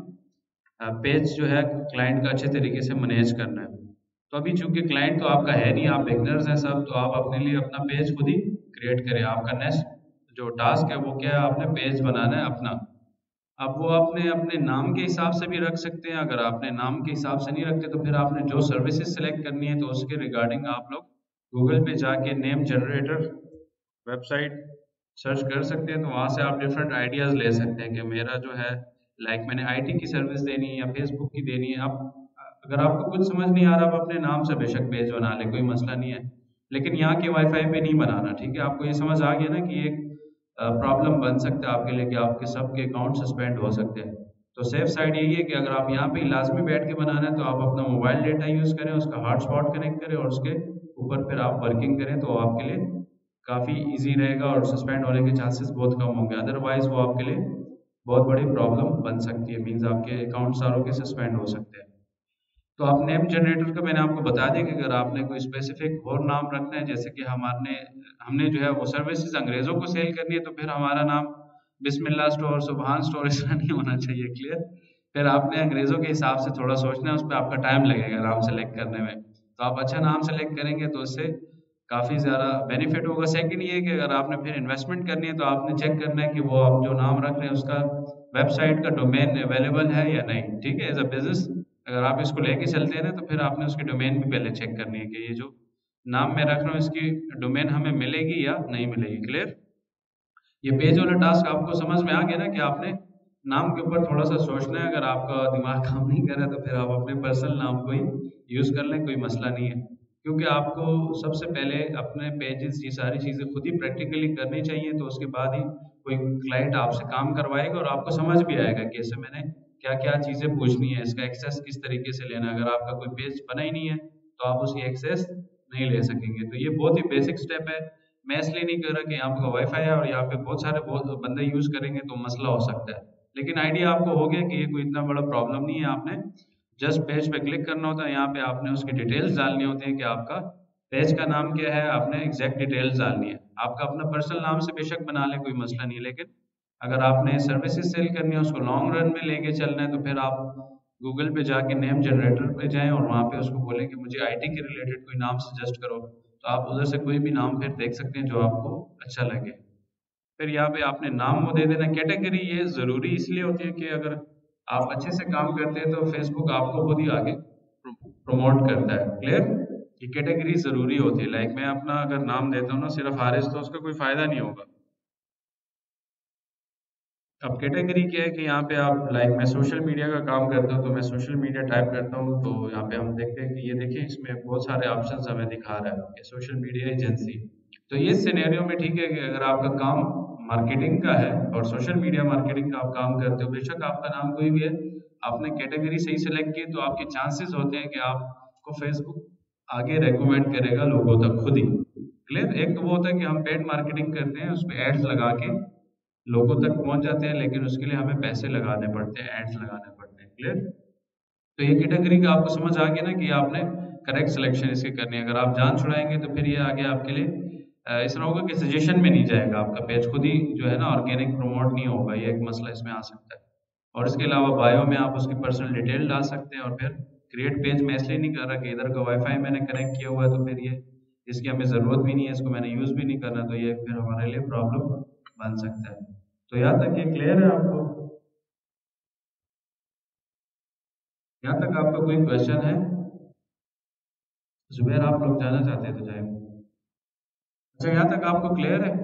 पेज जो है क्लाइंट का अच्छे तरीके से मैनेज करना है। तो अभी चूंकि क्लाइंट तो आपका है नहीं, आप बिगनर्स हैं सब, तो आप अपने लिए अपना पेज खुद ही क्रिएट करें। आपका नेक्स्ट जो टास्क है वो क्या है, आपने पेज बनाना है अपना। अब वो आपने अपने नाम के हिसाब से भी रख सकते हैं। अगर आपने नाम के हिसाब से नहीं रखते तो फिर आपने जो सर्विसेज सेलेक्ट करनी है तो उसके रिगार्डिंग आप लोग गूगल पे जाके नेम जनरेटर वेबसाइट सर्च कर सकते हैं। तो वहाँ से आप डिफरेंट आइडियाज़ ले सकते हैं कि मेरा जो है लाइक मैंने IT की सर्विस देनी है या फेसबुक की देनी है। आप अगर आपको कुछ समझ नहीं आ रहा, आप अपने नाम से बेशक पेज बना लें, कोई मसला नहीं है, लेकिन यहाँ के वाईफाई पे नहीं बनाना, ठीक है। आपको ये समझ आ गया ना कि एक प्रॉब्लम बन सकता है आपके लिए कि आपके सबके अकाउंट सस्पेंड हो सकते हैं। तो सेफ साइड यही है कि अगर आप यहाँ पे लाजमी बैठ के बनाना है तो आप अपना मोबाइल डेटा यूज़ करें, उसका हॉटस्पॉट कनेक्ट करें और उसके ऊपर फिर आप वर्किंग करें, तो आपके लिए काफ़ी ईजी रहेगा और सस्पेंड होने के चांसेस बहुत कम होंगे। अदरवाइज वो आपके लिए बहुत बड़ी प्रॉब्लम बन सकती है, मीन्स आपके अकाउंट सारों के सस्पेंड हो सकते हैं। तो आप नेम जनरेटर का मैंने आपको बता दिया कि अगर आपने कोई स्पेसिफिक और नाम रखना है, जैसे कि हमने जो है वो सर्विसेज अंग्रेज़ों को सेल करनी है, तो फिर हमारा नाम बिस्मिल्लाह स्टोर, सुबहान स्टोर ऐसा नहीं होना चाहिए। क्लियर? फिर आपने अंग्रेज़ों के हिसाब से थोड़ा सोचना है, उस पर आपका टाइम लगेगा नाम सेलेक्ट करने में। तो आप अच्छा नाम सेलेक्ट करेंगे तो उससे काफ़ी ज़्यादा बेनिफिट होगा। सेकंड ये है कि अगर आपने फिर इन्वेस्टमेंट करनी है तो आपने चेक करना है कि वो आप जो नाम रख रहे हैं उसका वेबसाइट का डोमेन अवेलेबल है या नहीं, ठीक है। एज अ बिजनेस अगर आप इसको लेके चलते हैं ना तो फिर आपने उसकी डोमेन भी पहले चेक करनी है कि ये जो नाम मैं रख रहा हूँ इसकी डोमेन हमें मिलेगी या नहीं मिलेगी। क्लियर? ये पेज वाला टास्क आपको समझ में आ गया ना कि आपने नाम के ऊपर थोड़ा सा सोचना है। अगर आपका दिमाग काम नहीं कर रहा तो फिर आप अपने पर्सनल नाम को ही यूज़ कर लें, कोई मसला नहीं है। क्योंकि आपको सबसे पहले अपने पेजेस ये सारी चीज़ें खुद ही प्रैक्टिकली करनी चाहिए, तो उसके बाद ही कोई क्लाइंट आपसे काम करवाएगा और आपको समझ भी आएगा कि इससे मैंने क्या-क्या चीज़ें पूछनी है, इसका एक्सेस किस तरीके से लेना है। अगर आपका कोई पेज बना ही नहीं है तो आप उसकी एक्सेस नहीं ले सकेंगे। तो ये बहुत ही बेसिक स्टेप है। मैं इसलिए नहीं कह रहा कि यहाँ पे वाईफाई है और यहाँ पे बहुत बंदे यूज़ करेंगे तो मसला हो सकता है। लेकिन आइडिया आपको हो गया कि ये कोई इतना बड़ा प्रॉब्लम नहीं है। आपने जस्ट पेज पे क्लिक करना होता है, यहाँ पे आपने उसकी डिटेल्स डालनी होती है कि आपका पेज का नाम क्या है, आपने एग्जैक्ट डिटेल्स डालनी है। आपका अपना पर्सनल नाम से बेशक बना लें, कोई मसला नहीं है, लेकिन अगर आपने सर्विसेज सेल करनी है, उसको लॉन्ग रन में लेके चलना है, तो फिर आप गूगल पे जाके नेम जनरेटर पे जाएँ और वहाँ पे उसको बोलें कि मुझे आईटी के रिलेटेड कोई नाम सजेस्ट करो। तो आप उधर से कोई भी नाम फिर देख सकते हैं जो आपको अच्छा लगे। फिर यहाँ पे आपने नाम वो दे देना। कैटेगरी ये ज़रूरी इसलिए होती है कि अगर आप अच्छे से काम करते हैं तो फेसबुक आपको खुद ही आगे प्रमोट करता है। क्लियर? ये कैटेगरी ज़रूरी होती है। लाइक मैं अपना अगर नाम देता हूँ ना सिर्फ हारिस, तो उसका कोई फ़ायदा नहीं होगा। अब कैटेगरी क्या है कि यहाँ पे आप लाइक मैं सोशल मीडिया का काम करता हूँ तो मैं सोशल मीडिया टाइप करता हूँ, तो यहाँ पे हम देखते हैं कि ये देखिए इसमें बहुत सारे ऑप्शंस हमें दिखा रहा है कि सोशल मीडिया एजेंसी। तो ये सिनेरियो में ठीक है कि अगर आपका काम मार्केटिंग का है और सोशल मीडिया मार्केटिंग का आप काम करते हो, बेशक आपका नाम कोई भी है, आपने कैटेगरी सही सेलेक्ट की तो आपके चांसेस होते हैं कि आपको फेसबुक आगे रेकमेंड करेगा लोगों तक खुद ही। क्लियर? एक तो वो होता है कि हम पेड मार्केटिंग करते हैं, उसमें एड्स लगा के लोगों तक पहुंच जाते हैं, लेकिन उसके लिए हमें पैसे लगाने पड़ते हैं, एड्स लगाने पड़ते हैं। क्लियर? तो ये कैटेगरी का आपको समझ आ गया ना कि आपने करेक्ट सिलेक्शन इसकी करनी है। अगर आप जान छुड़ाएंगे तो फिर ये आगे आपके लिए इस तरह होगा कि सजेशन में नहीं जाएगा, आपका पेज खुद ही जो है ना ऑर्गेनिक प्रमोट नहीं होगा। ये एक मसला इसमें आ सकता है। और इसके अलावा बायो में आप उसकी पर्सनल डिटेल डाल सकते हैं। और फिर क्रिएट पेज में इसलिए नहीं कर रहा कि इधर का वाईफाई मैंने कनेक्ट किया हुआ है तो फिर ये इसकी हमें ज़रूरत भी नहीं है, इसको मैंने यूज़ भी नहीं करना, तो ये फिर हमारे लिए प्रॉब्लम बन सकता है। तो यहाँ तक ये क्लियर है आपको? यहाँ तक आपका कोई क्वेश्चन है? जुबैर आप लोग जाना चाहते हैं तो जाए। अच्छा, यहाँ तक आपको क्लियर है?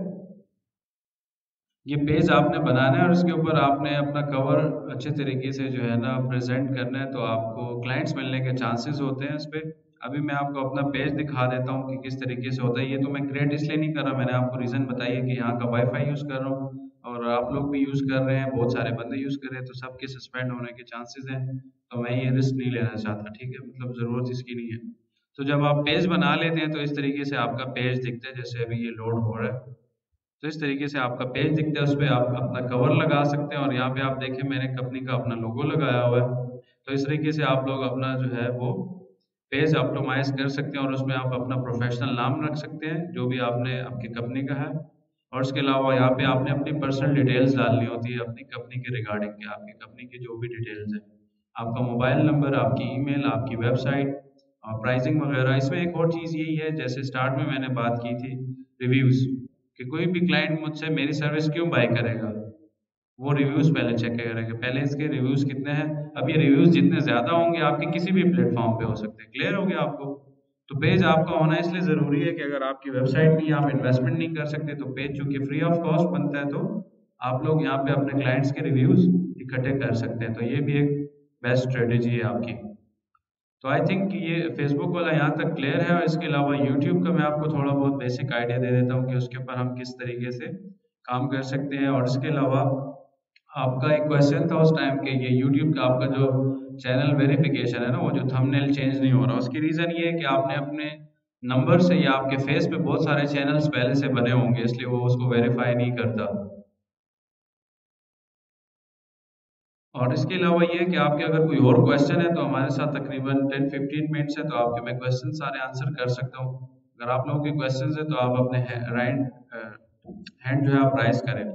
ये पेज आपने बनाना है और उसके ऊपर आपने अपना कवर अच्छे तरीके से जो है ना प्रेजेंट करना है, तो आपको क्लाइंट्स मिलने के चांसेस होते हैं इस पे। अभी मैं आपको अपना पेज दिखा देता हूँ कि किस तरीके से होता है। ये तो मैं क्रिएट इसलिए नहीं कर रहा, मैंने आपको रीज़न बताई है कि यहाँ का वाईफाई यूज़ कर रहा हूँ और आप लोग भी यूज़ कर रहे हैं, बहुत सारे बंदे यूज़ कर रहे हैं, तो सबके सस्पेंड होने के चांसेस हैं। तो मैं ये रिस्क नहीं लेना चाहता, ठीक है, मतलब ज़रूरत इसकी नहीं है। तो जब आप पेज बना लेते हैं तो इस तरीके से आपका पेज दिखता है, जैसे अभी ये लोड हो रहा है। तो इस तरीके से आपका पेज दिखता है, उस पे आप अपना कवर लगा सकते हैं और यहाँ पे आप देखें मैंने कंपनी का अपना लोगो लगाया हुआ है। तो इस तरीके से आप लोग अपना जो है वो पेज ऑप्टिमाइज कर सकते हैं और उसमें आप अपना प्रोफेशनल नाम रख सकते हैं जो भी आपने आपकी कंपनी का है। और उसके अलावा यहाँ पे आपने अपनी पर्सनल डिटेल्स डालनी होती है अपनी कंपनी के रिगार्डिंग के, आपकी कंपनी की जो भी डिटेल्स है, आपका मोबाइल नंबर, आपकी ईमेल, आपकी वेबसाइट, प्राइसिंग वगैरह। इसमें एक और चीज़ यही है, जैसे स्टार्ट में मैंने बात की थी रिव्यूज़, कि कोई भी क्लाइंट मुझसे मेरी सर्विस क्यों बाय करेगा, वो रिव्यूज़ पहले चेक करेगा, पहले इसके रिव्यूज़ कितने हैं। अब ये रिव्यूज़ जितने ज़्यादा होंगे आपके किसी भी प्लेटफॉर्म पे हो सकते हैं। क्लियर हो गया आपको? तो पेज आपका होना इसलिए ज़रूरी है कि अगर आपकी वेबसाइट नहीं, आप इन्वेस्टमेंट नहीं कर सकते, तो पेज चूंकि फ्री ऑफ कॉस्ट बनता है, तो आप लोग यहाँ पे अपने क्लाइंट्स के रिव्यूज़ इकट्ठे कर सकते हैं। तो ये भी एक बेस्ट स्ट्रेटेजी है आपकी। तो आई थिंक ये फेसबुक वाला यहाँ तक क्लियर है। और इसके अलावा यूट्यूब का मैं आपको थोड़ा बहुत बेसिक आइडिया दे देता हूँ कि उसके ऊपर हम किस तरीके से काम कर सकते हैं। और इसके अलावा आपका एक क्वेश्चन था उस टाइम के, ये यूट्यूब का आपका जो चैनल वेरिफिकेशन है ना, वो जो थंबनेल चेंज नहीं हो रहा, उसकी रीज़न ये है कि आपने अपने नंबर से या आपके फेस पे बहुत सारे चैनल्स पहले से बने होंगे, इसलिए वो उसको वेरीफाई नहीं करता। और इसके अलावा ये है कि आपके अगर कोई और क्वेश्चन है तो हमारे साथ तकरीबन 10-15 मिनट्स है, तो आपके मैं क्वेश्चन सारे आंसर कर सकता हूँ। अगर आप लोगों के क्वेश्चन है तो आप अपने हैंड जो है आप राइज करें।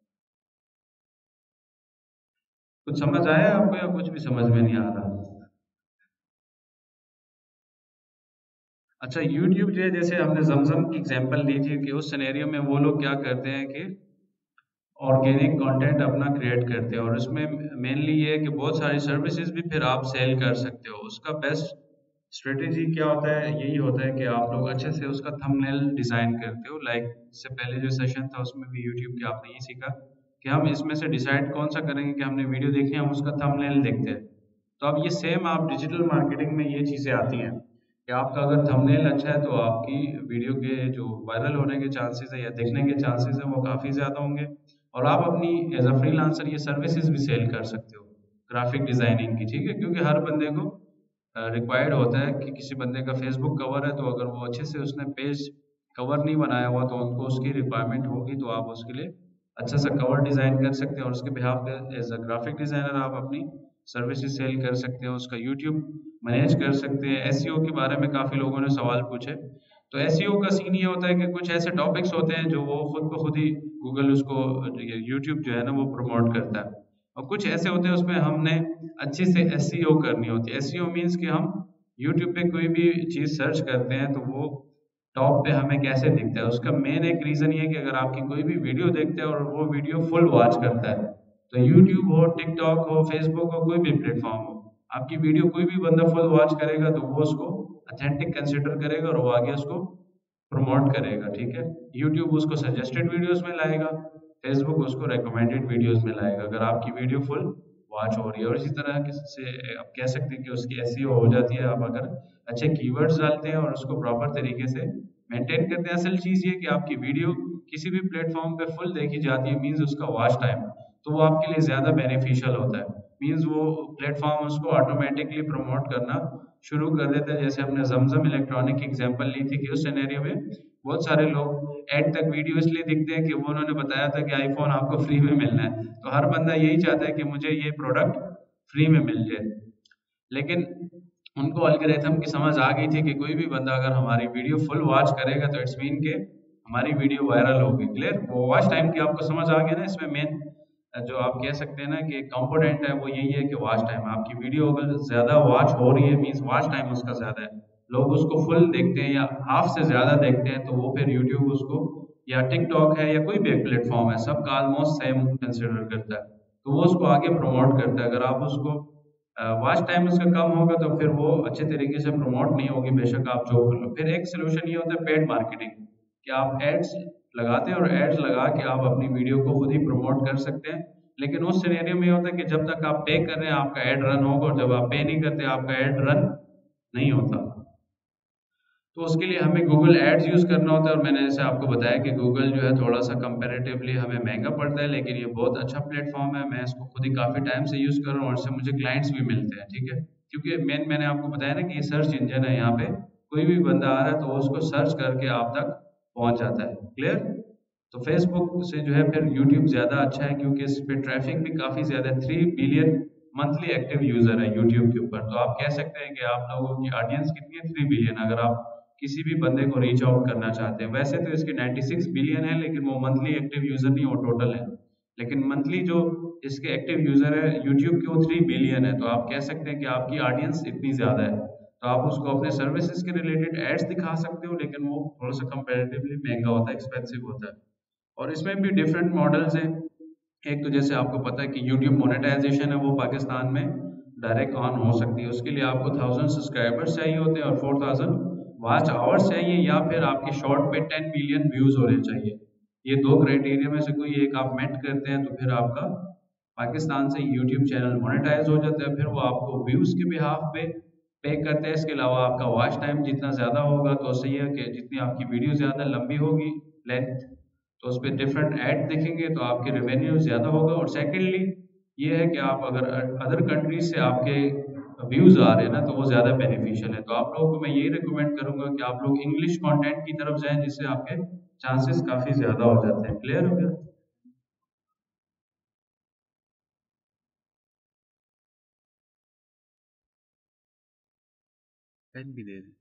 कुछ समझ आया आपको या कुछ भी समझ में नहीं आ रहा? अच्छा, यूट्यूब जो है, जैसे हमने ज़मज़म की एग्जांपल ली थी कि उस सिनेरियो में वो लोग क्या करते हैं कि ऑर्गेनिक कंटेंट अपना क्रिएट करते हैं, और उसमें मेनली ये है कि बहुत सारी सर्विसेज भी फिर आप सेल कर सकते हो। उसका बेस्ट स्ट्रेटेजी क्या होता है, यही होता है कि आप लोग अच्छे से उसका थंबनेल डिज़ाइन करते हो। लाइक इससे पहले जो सेशन था उसमें भी यूट्यूब के आपने ये सीखा कि हम इसमें से डिसाइड कौन सा करेंगे कि हमने वीडियो देखनी है, हम उसका थंबनेल देखते हैं। तो अब ये सेम आप डिजिटल मार्केटिंग में ये चीज़ें आती हैं कि आपका अगर थंबनेल अच्छा है तो आपकी वीडियो के जो वायरल होने के चांसेस है या दिखने के चांसेस हैं वो काफ़ी ज़्यादा होंगे, और आप अपनी एज अ फ्रीलांसर ये सर्विसेज भी सेल कर सकते हो ग्राफिक डिज़ाइनिंग की, ठीक है। क्योंकि हर बंदे को रिक्वायर्ड होता है कि किसी बंदे का फेसबुक कवर है तो अगर वो अच्छे से उसने पेज कवर नहीं बनाया हुआ तो उनको उसकी रिक्वायरमेंट होगी, तो आप उसके लिए अच्छा सा कवर डिज़ाइन कर सकते हैं और उसके बिहाफ पे एज अ ग्राफिक डिज़ाइनर आप अपनी सर्विसेज सेल कर सकते हो, उसका यूट्यूब मैनेज कर सकते हैं। एसईओ के बारे में काफ़ी लोगों ने सवाल पूछे। तो एसईओ का सीन ये होता है कि कुछ ऐसे टॉपिक्स होते हैं जो वो खुद ब खुद ही गूगल उसको यूट्यूब जो है ना वो प्रमोट करता है, और कुछ ऐसे होते हैं उसमें हमने अच्छे से एसईओ करनी होती है। एसईओ मीन्स कि हम यूट्यूब पे कोई भी चीज़ सर्च करते हैं तो वो टॉप पे हमें कैसे दिखता है। उसका मेन एक रीज़न ये है कि अगर आपकी कोई भी वीडियो देखते हैं और वो वीडियो फुल वॉच करता है, तो यूट्यूब हो, टिकटॉक हो, फेसबुक हो, कोई भी प्लेटफॉर्म हो, आपकी वीडियो कोई भी बंदा फुल वॉच करेगा तो वो उसको अथेंटिक कंसिडर करेगा और वो आगे उसको प्रमोट करेगा, ठीक है। यूट्यूब उसको सजेस्टेड वीडियोस में लाएगा, फेसबुक उसको रिकमेंडेड वीडियोस में लाएगा अगर आपकी वीडियो फुल वॉच हो रही है। और इसी तरह से आप कह सकते हैं कि उसकी एसईओ हो जाती है आप अगर अच्छे कीवर्ड्स डालते हैं और उसको प्रॉपर तरीके से मेंटेन करते हैं। असल चीज़ ये कि आपकी वीडियो किसी भी प्लेटफॉर्म पे फुल देखी जाती है, मीन्स उसका वॉच टाइम तो वो आपके लिए ज़्यादा बेनिफिशियल होता है। मीन्स वो प्लेटफॉर्म उसको ऑटोमेटिकली प्रमोट करना शुरू कर देते हैं। जैसे हमने जमजम इलेक्ट्रॉनिक की एग्जांपल ली थी कि उस सिनेरियो में बहुत सारे लोग एड तक वीडियो इसलिए दिखते हैं कि वो उन्होंने बताया था कि आईफोन आपको फ्री में मिलना है, तो हर बंदा यही चाहता है कि मुझे ये प्रोडक्ट फ्री में मिल जाए। लेकिन उनको एल्गोरिथम की समझ आ गई थी कि कोई भी बंदा अगर हमारी वीडियो फुल वॉच करेगा तो इट्स मीन के हमारी वीडियो वायरल होगी। क्लियर, वो वॉच टाइम की आपको समझ आ गया ना। इसमें मेन जो आप कह सकते हैं ना कि कंपोनेंट है वो यही है कि वॉच टाइम। आपकी वीडियो अगर ज़्यादा वॉच हो रही है मीन्स वॉच टाइम उसका ज़्यादा है, लोग उसको फुल देखते हैं या हाफ से ज़्यादा देखते हैं, तो वो फिर यूट्यूब उसको, या टिकटॉक है या कोई भी एक प्लेटफॉर्म है, सबका ऑलमोस्ट सेम कंसिडर करता है, तो वो उसको आगे प्रमोट करता है। अगर आप उसको वॉच टाइम उसका कम होगा तो फिर वो अच्छे तरीके से प्रमोट नहीं होगी, बेशक आप जो कर लो। फिर एक सोल्यूशन ये होता है पेड मार्केटिंग, कि आप एड्स लगाते हैं और एड्स लगा के आप अपनी वीडियो को खुद ही प्रमोट कर सकते हैं। लेकिन उस सिनेरियो में ये होता है कि जब तक आप पे कर रहे हैं आपका एड रन होगा, और जब आप पे नहीं करते आपका एड रन नहीं होता। तो उसके लिए हमें गूगल एड्स यूज़ करना होता है, और मैंने जैसे आपको बताया कि गूगल जो है थोड़ा सा कंपैरेटिवली हमें महंगा पड़ता है, लेकिन ये बहुत अच्छा प्लेटफॉर्म है। मैं इसको खुद ही काफ़ी टाइम से यूज़ कर रहा हूँ और इससे मुझे क्लाइंट्स भी मिलते हैं, ठीक है। क्योंकि मैंने आपको बताया ना कि ये सर्च इंजन है, यहाँ पे कोई भी बंदा आ रहा है तो उसको सर्च करके आप तक पहुँच जाता है। क्लियर। तो फेसबुक से जो है फिर यूट्यूब ज़्यादा अच्छा है क्योंकि इस पे ट्रैफिक भी काफ़ी ज़्यादा है। 3 बिलियन मंथली एक्टिव यूज़र है यूट्यूब के ऊपर। तो आप कह सकते हैं कि आप लोगों की ऑडियंस कितनी है, 3 बिलियन। अगर आप किसी भी बंदे को रीच आउट करना चाहते हैं, वैसे तो इसके 96 बिलियन है, लेकिन वो मंथली एक्टिव यूज़र नहीं, वो टोटल है। लेकिन मंथली जो इसके एक्टिव यूज़र है यूट्यूब के, वो 3 बिलियन है। तो आप कह सकते हैं कि आपकी ऑडियंस इतनी ज़्यादा है, तो आप उसको अपने सर्विसेज के रिलेटेड एड्स दिखा सकते हो, लेकिन वो थोड़ा सा कंपेरेटिवली महंगा होता है, एक्सपेंसिव होता है। और इसमें भी डिफरेंट मॉडल्स हैं। एक तो जैसे आपको पता है कि यूट्यूब मोनेटाइजेशन है वो पाकिस्तान में डायरेक्ट ऑन हो सकती है। उसके लिए आपको 1000 सब्सक्राइबर्स चाहिए होते हैं और 4000 वॉच आवर्स चाहिए, या फिर आपके शॉर्ट पे 10 मिलियन व्यूज होने चाहिए। ये दो क्राइटेरिया में से कोई एक आप मेट करते हैं तो फिर आपका पाकिस्तान से यूट्यूब चैनल मोनेटाइज हो जाता है। फिर वो आपको व्यूज के बिहाफ पे करते हैं। इसके अलावा आपका वॉच टाइम जितना ज़्यादा होगा तो सही है कि जितनी आपकी वीडियो ज़्यादा लंबी होगी लेंथ, तो उस पर डिफरेंट ऐड दिखेंगे तो आपके रेवेन्यू ज़्यादा होगा। और सेकेंडली ये है कि आप अगर अदर कंट्रीज से आपके व्यूज़ आ रहे हैं ना तो वो ज़्यादा बेनिफिशियल है। तो आप लोगों को मैं यही रिकमेंड करूँगा कि आप लोग इंग्लिश कंटेंट की तरफ जाएं, जिससे आपके चांसेस काफ़ी ज़्यादा हो जाते हैं। क्लियर हो गया। पेन भी दे दें।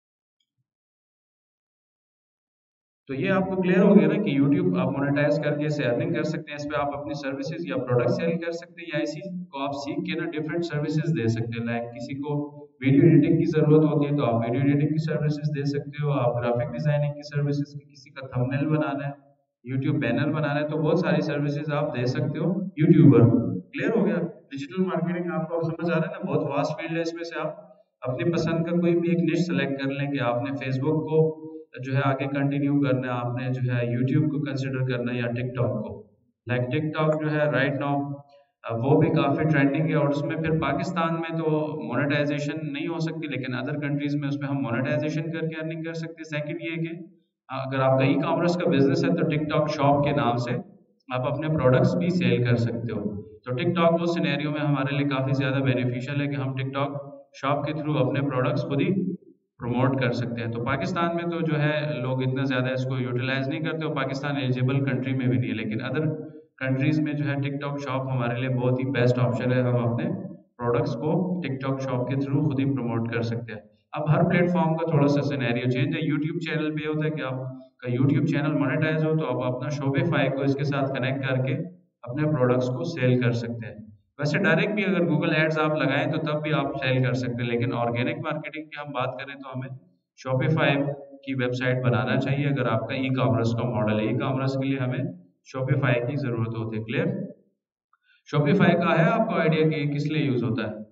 तो ये आपको क्लियर हो गया ना कि YouTube आप मोनेटाइज करके इसे अर्निंग कर सकते हैं। इस पे आप अपनी सर्विसेज या प्रोडक्ट सेल कर सकते हैं, या इसी को आप सीख के ना डिफरेंट सर्विसेज दे सकते हैं। लाइक किसी को वीडियो एडिटिंग की ज़रूरत होती है तो आप वीडियो एडिटिंग की सर्विसेज दे सकते हो। आप ग्राफिक डिज़ाइनिंग की सर्विसेज, किसी का थंबनेल बनाना है, यूट्यूब बैनर बनाना है, तो बहुत सारी सर्विसेज आप दे सकते हो यूट्यूबर। क्लियर हो गया? डिजिटल मार्केटिंग आपको अब समझ आ रहा है ना, बहुत वास्ट फील्ड है। इसमें से आप अपनी पसंद का कोई भी एक निश सेलेक्ट कर लें कि आपने फेसबुक को जो है आगे कंटिन्यू करना है, आपने जो है यूट्यूब को कंसिडर करना है या टिकटॉक को। लाइक टिकटॉक जो है राइट नाउ वो भी काफ़ी ट्रेंडिंग है, और उसमें फिर पाकिस्तान में तो मोनेटाइजेशन नहीं हो सकती, लेकिन अदर कंट्रीज में उसमें हम मोनेटाइजेशन करके अर्निंग कर सकते हैं। सेकंड ये कि अगर आपका ई कॉमर्स का बिजनेस है तो टिकटॉक शॉप के नाम से आप अपने प्रोडक्ट्स भी सेल कर सकते हो। तो टिकटॉक उस सिनेरियो में हमारे लिए काफ़ी ज़्यादा बेनिफिशियल है कि हम टिकटॉक शॉप के थ्रू अपने प्रोडक्ट्स खुद ही प्रमोट कर सकते हैं। तो पाकिस्तान में तो जो है लोग इतना ज़्यादा इसको यूटिलाइज नहीं करते, और पाकिस्तान एलिजिबल कंट्री में भी नहीं है, लेकिन अदर कंट्रीज में जो है टिकटॉक शॉप हमारे लिए बहुत ही बेस्ट ऑप्शन है। हम अपने प्रोडक्ट्स को टिकटॉक शॉप के थ्रू खुद ही प्रमोट कर सकते हैं। अब हर प्लेटफॉर्म का थोड़ा सा सिनेरियो चेंज है। यूट्यूब चैनल पे होता है कि आपका यूट्यूब चैनल मोनेटाइज हो तो आप अपना शोपिफाई को इसके साथ कनेक्ट करके अपने प्रोडक्ट्स को सेल कर सकते हैं। वैसे डायरेक्ट भी अगर गूगल एड्स आप लगाएं तो तब भी आप सेल कर सकते हैं, लेकिन ऑर्गेनिक मार्केटिंग की हम बात करें तो हमें शॉपिफाई की वेबसाइट बनाना चाहिए अगर आपका ई कॉमर्स का मॉडल है। ई कॉमर्स के लिए हमें शॉपिफाई की ज़रूरत होती है। क्लियर? शॉपिफाई का है आपको आइडिया कि किस लिए यूज़ होता है?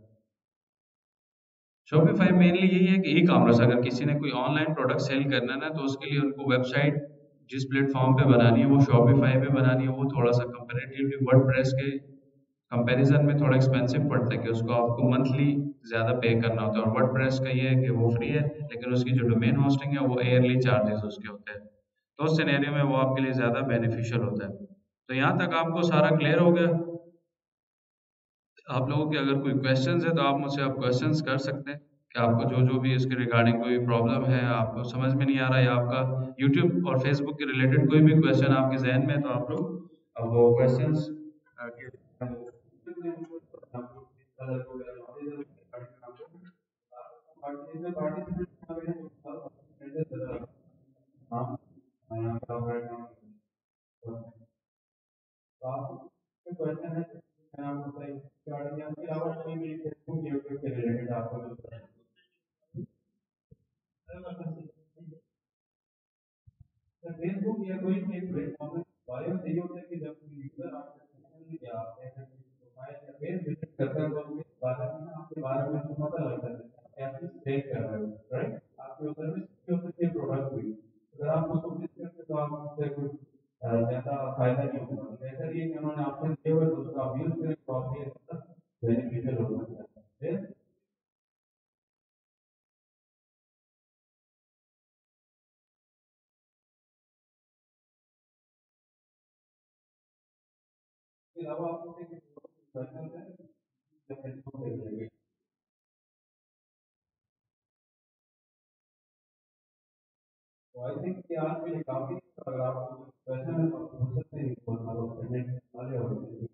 शॉपिफाई मेनली यही है कि ई कॉमर्स, अगर किसी ने कोई ऑनलाइन प्रोडक्ट सेल करना है ना, तो उसके लिए उनको वेबसाइट जिस प्लेटफॉर्म पे बनानी है वो शॉपिफाई पे बनानी है। वो थोड़ा सा कंपेरेटिवली वर्डप्रेस के कंपैरिजन में थोड़ा एक्सपेंसिव पड़ता है कि उसको आपको मंथली ज़्यादा पे करना होता है, और वर्डप्रेस का ये है कि वो फ्री है, लेकिन उसकी जो डोमेन होस्टिंग है वो ईयरली चार्जेस उसके होते हैं। तो उस सिनेरियो में वो आपके लिए ज़्यादा बेनिफिशियल होता है। तो यहाँ तक आपको सारा क्लियर हो गया? आप लोगों के अगर कोई क्वेश्चंस है तो आप मुझसे आप क्वेश्चंस कर सकते हैं कि आपको जो जो भी इसके रिगार्डिंग कोई प्रॉब्लम है, आपको समझ में नहीं आ रहा है, या आपका यूट्यूब और फेसबुक के रिलेटेड कोई भी क्वेश्चन आपके जहन में है, तो आप लोग अब वो क्वेश्चंस क्वेश्चन है, मैं आपको बताइए रिगार्डिंग आपके अलावा कोई भी फेसबुक यूट्यूब के रिलेटेड आपको फेसबुक या कोई भी एक प्लेटफॉर्म है, बायो से ये होता है कि जब यूजर आपके चैनल या आप ऐसे प्रोफाइल या पेज विजिट करता है तो उसके बारे में आपके बारे में आपको पता लगता है कि आप किस स्टेज कर रहे हो, राइट? आपकी वो सर्विस की हो सकती है, प्रोडक्ट भी। अगर आप उसको मिस करते तो आप उससे कुछ ज़्यादा फायदा नहीं होगा। बेहतर ये कि उन्होंने ऑप्शन दिए हुए तो उसको आप यूज करें तो आपके बेनिफिशियल हो सकता है। इसके अलावा आपको क्वेश्चन है जो फेसबुक के रिलेटेड। तो आई थिंक कि आज के लिए काफ़ी, अगर आपको क्वेश्चन है तो आप पूछ सकते हैं, वाले हो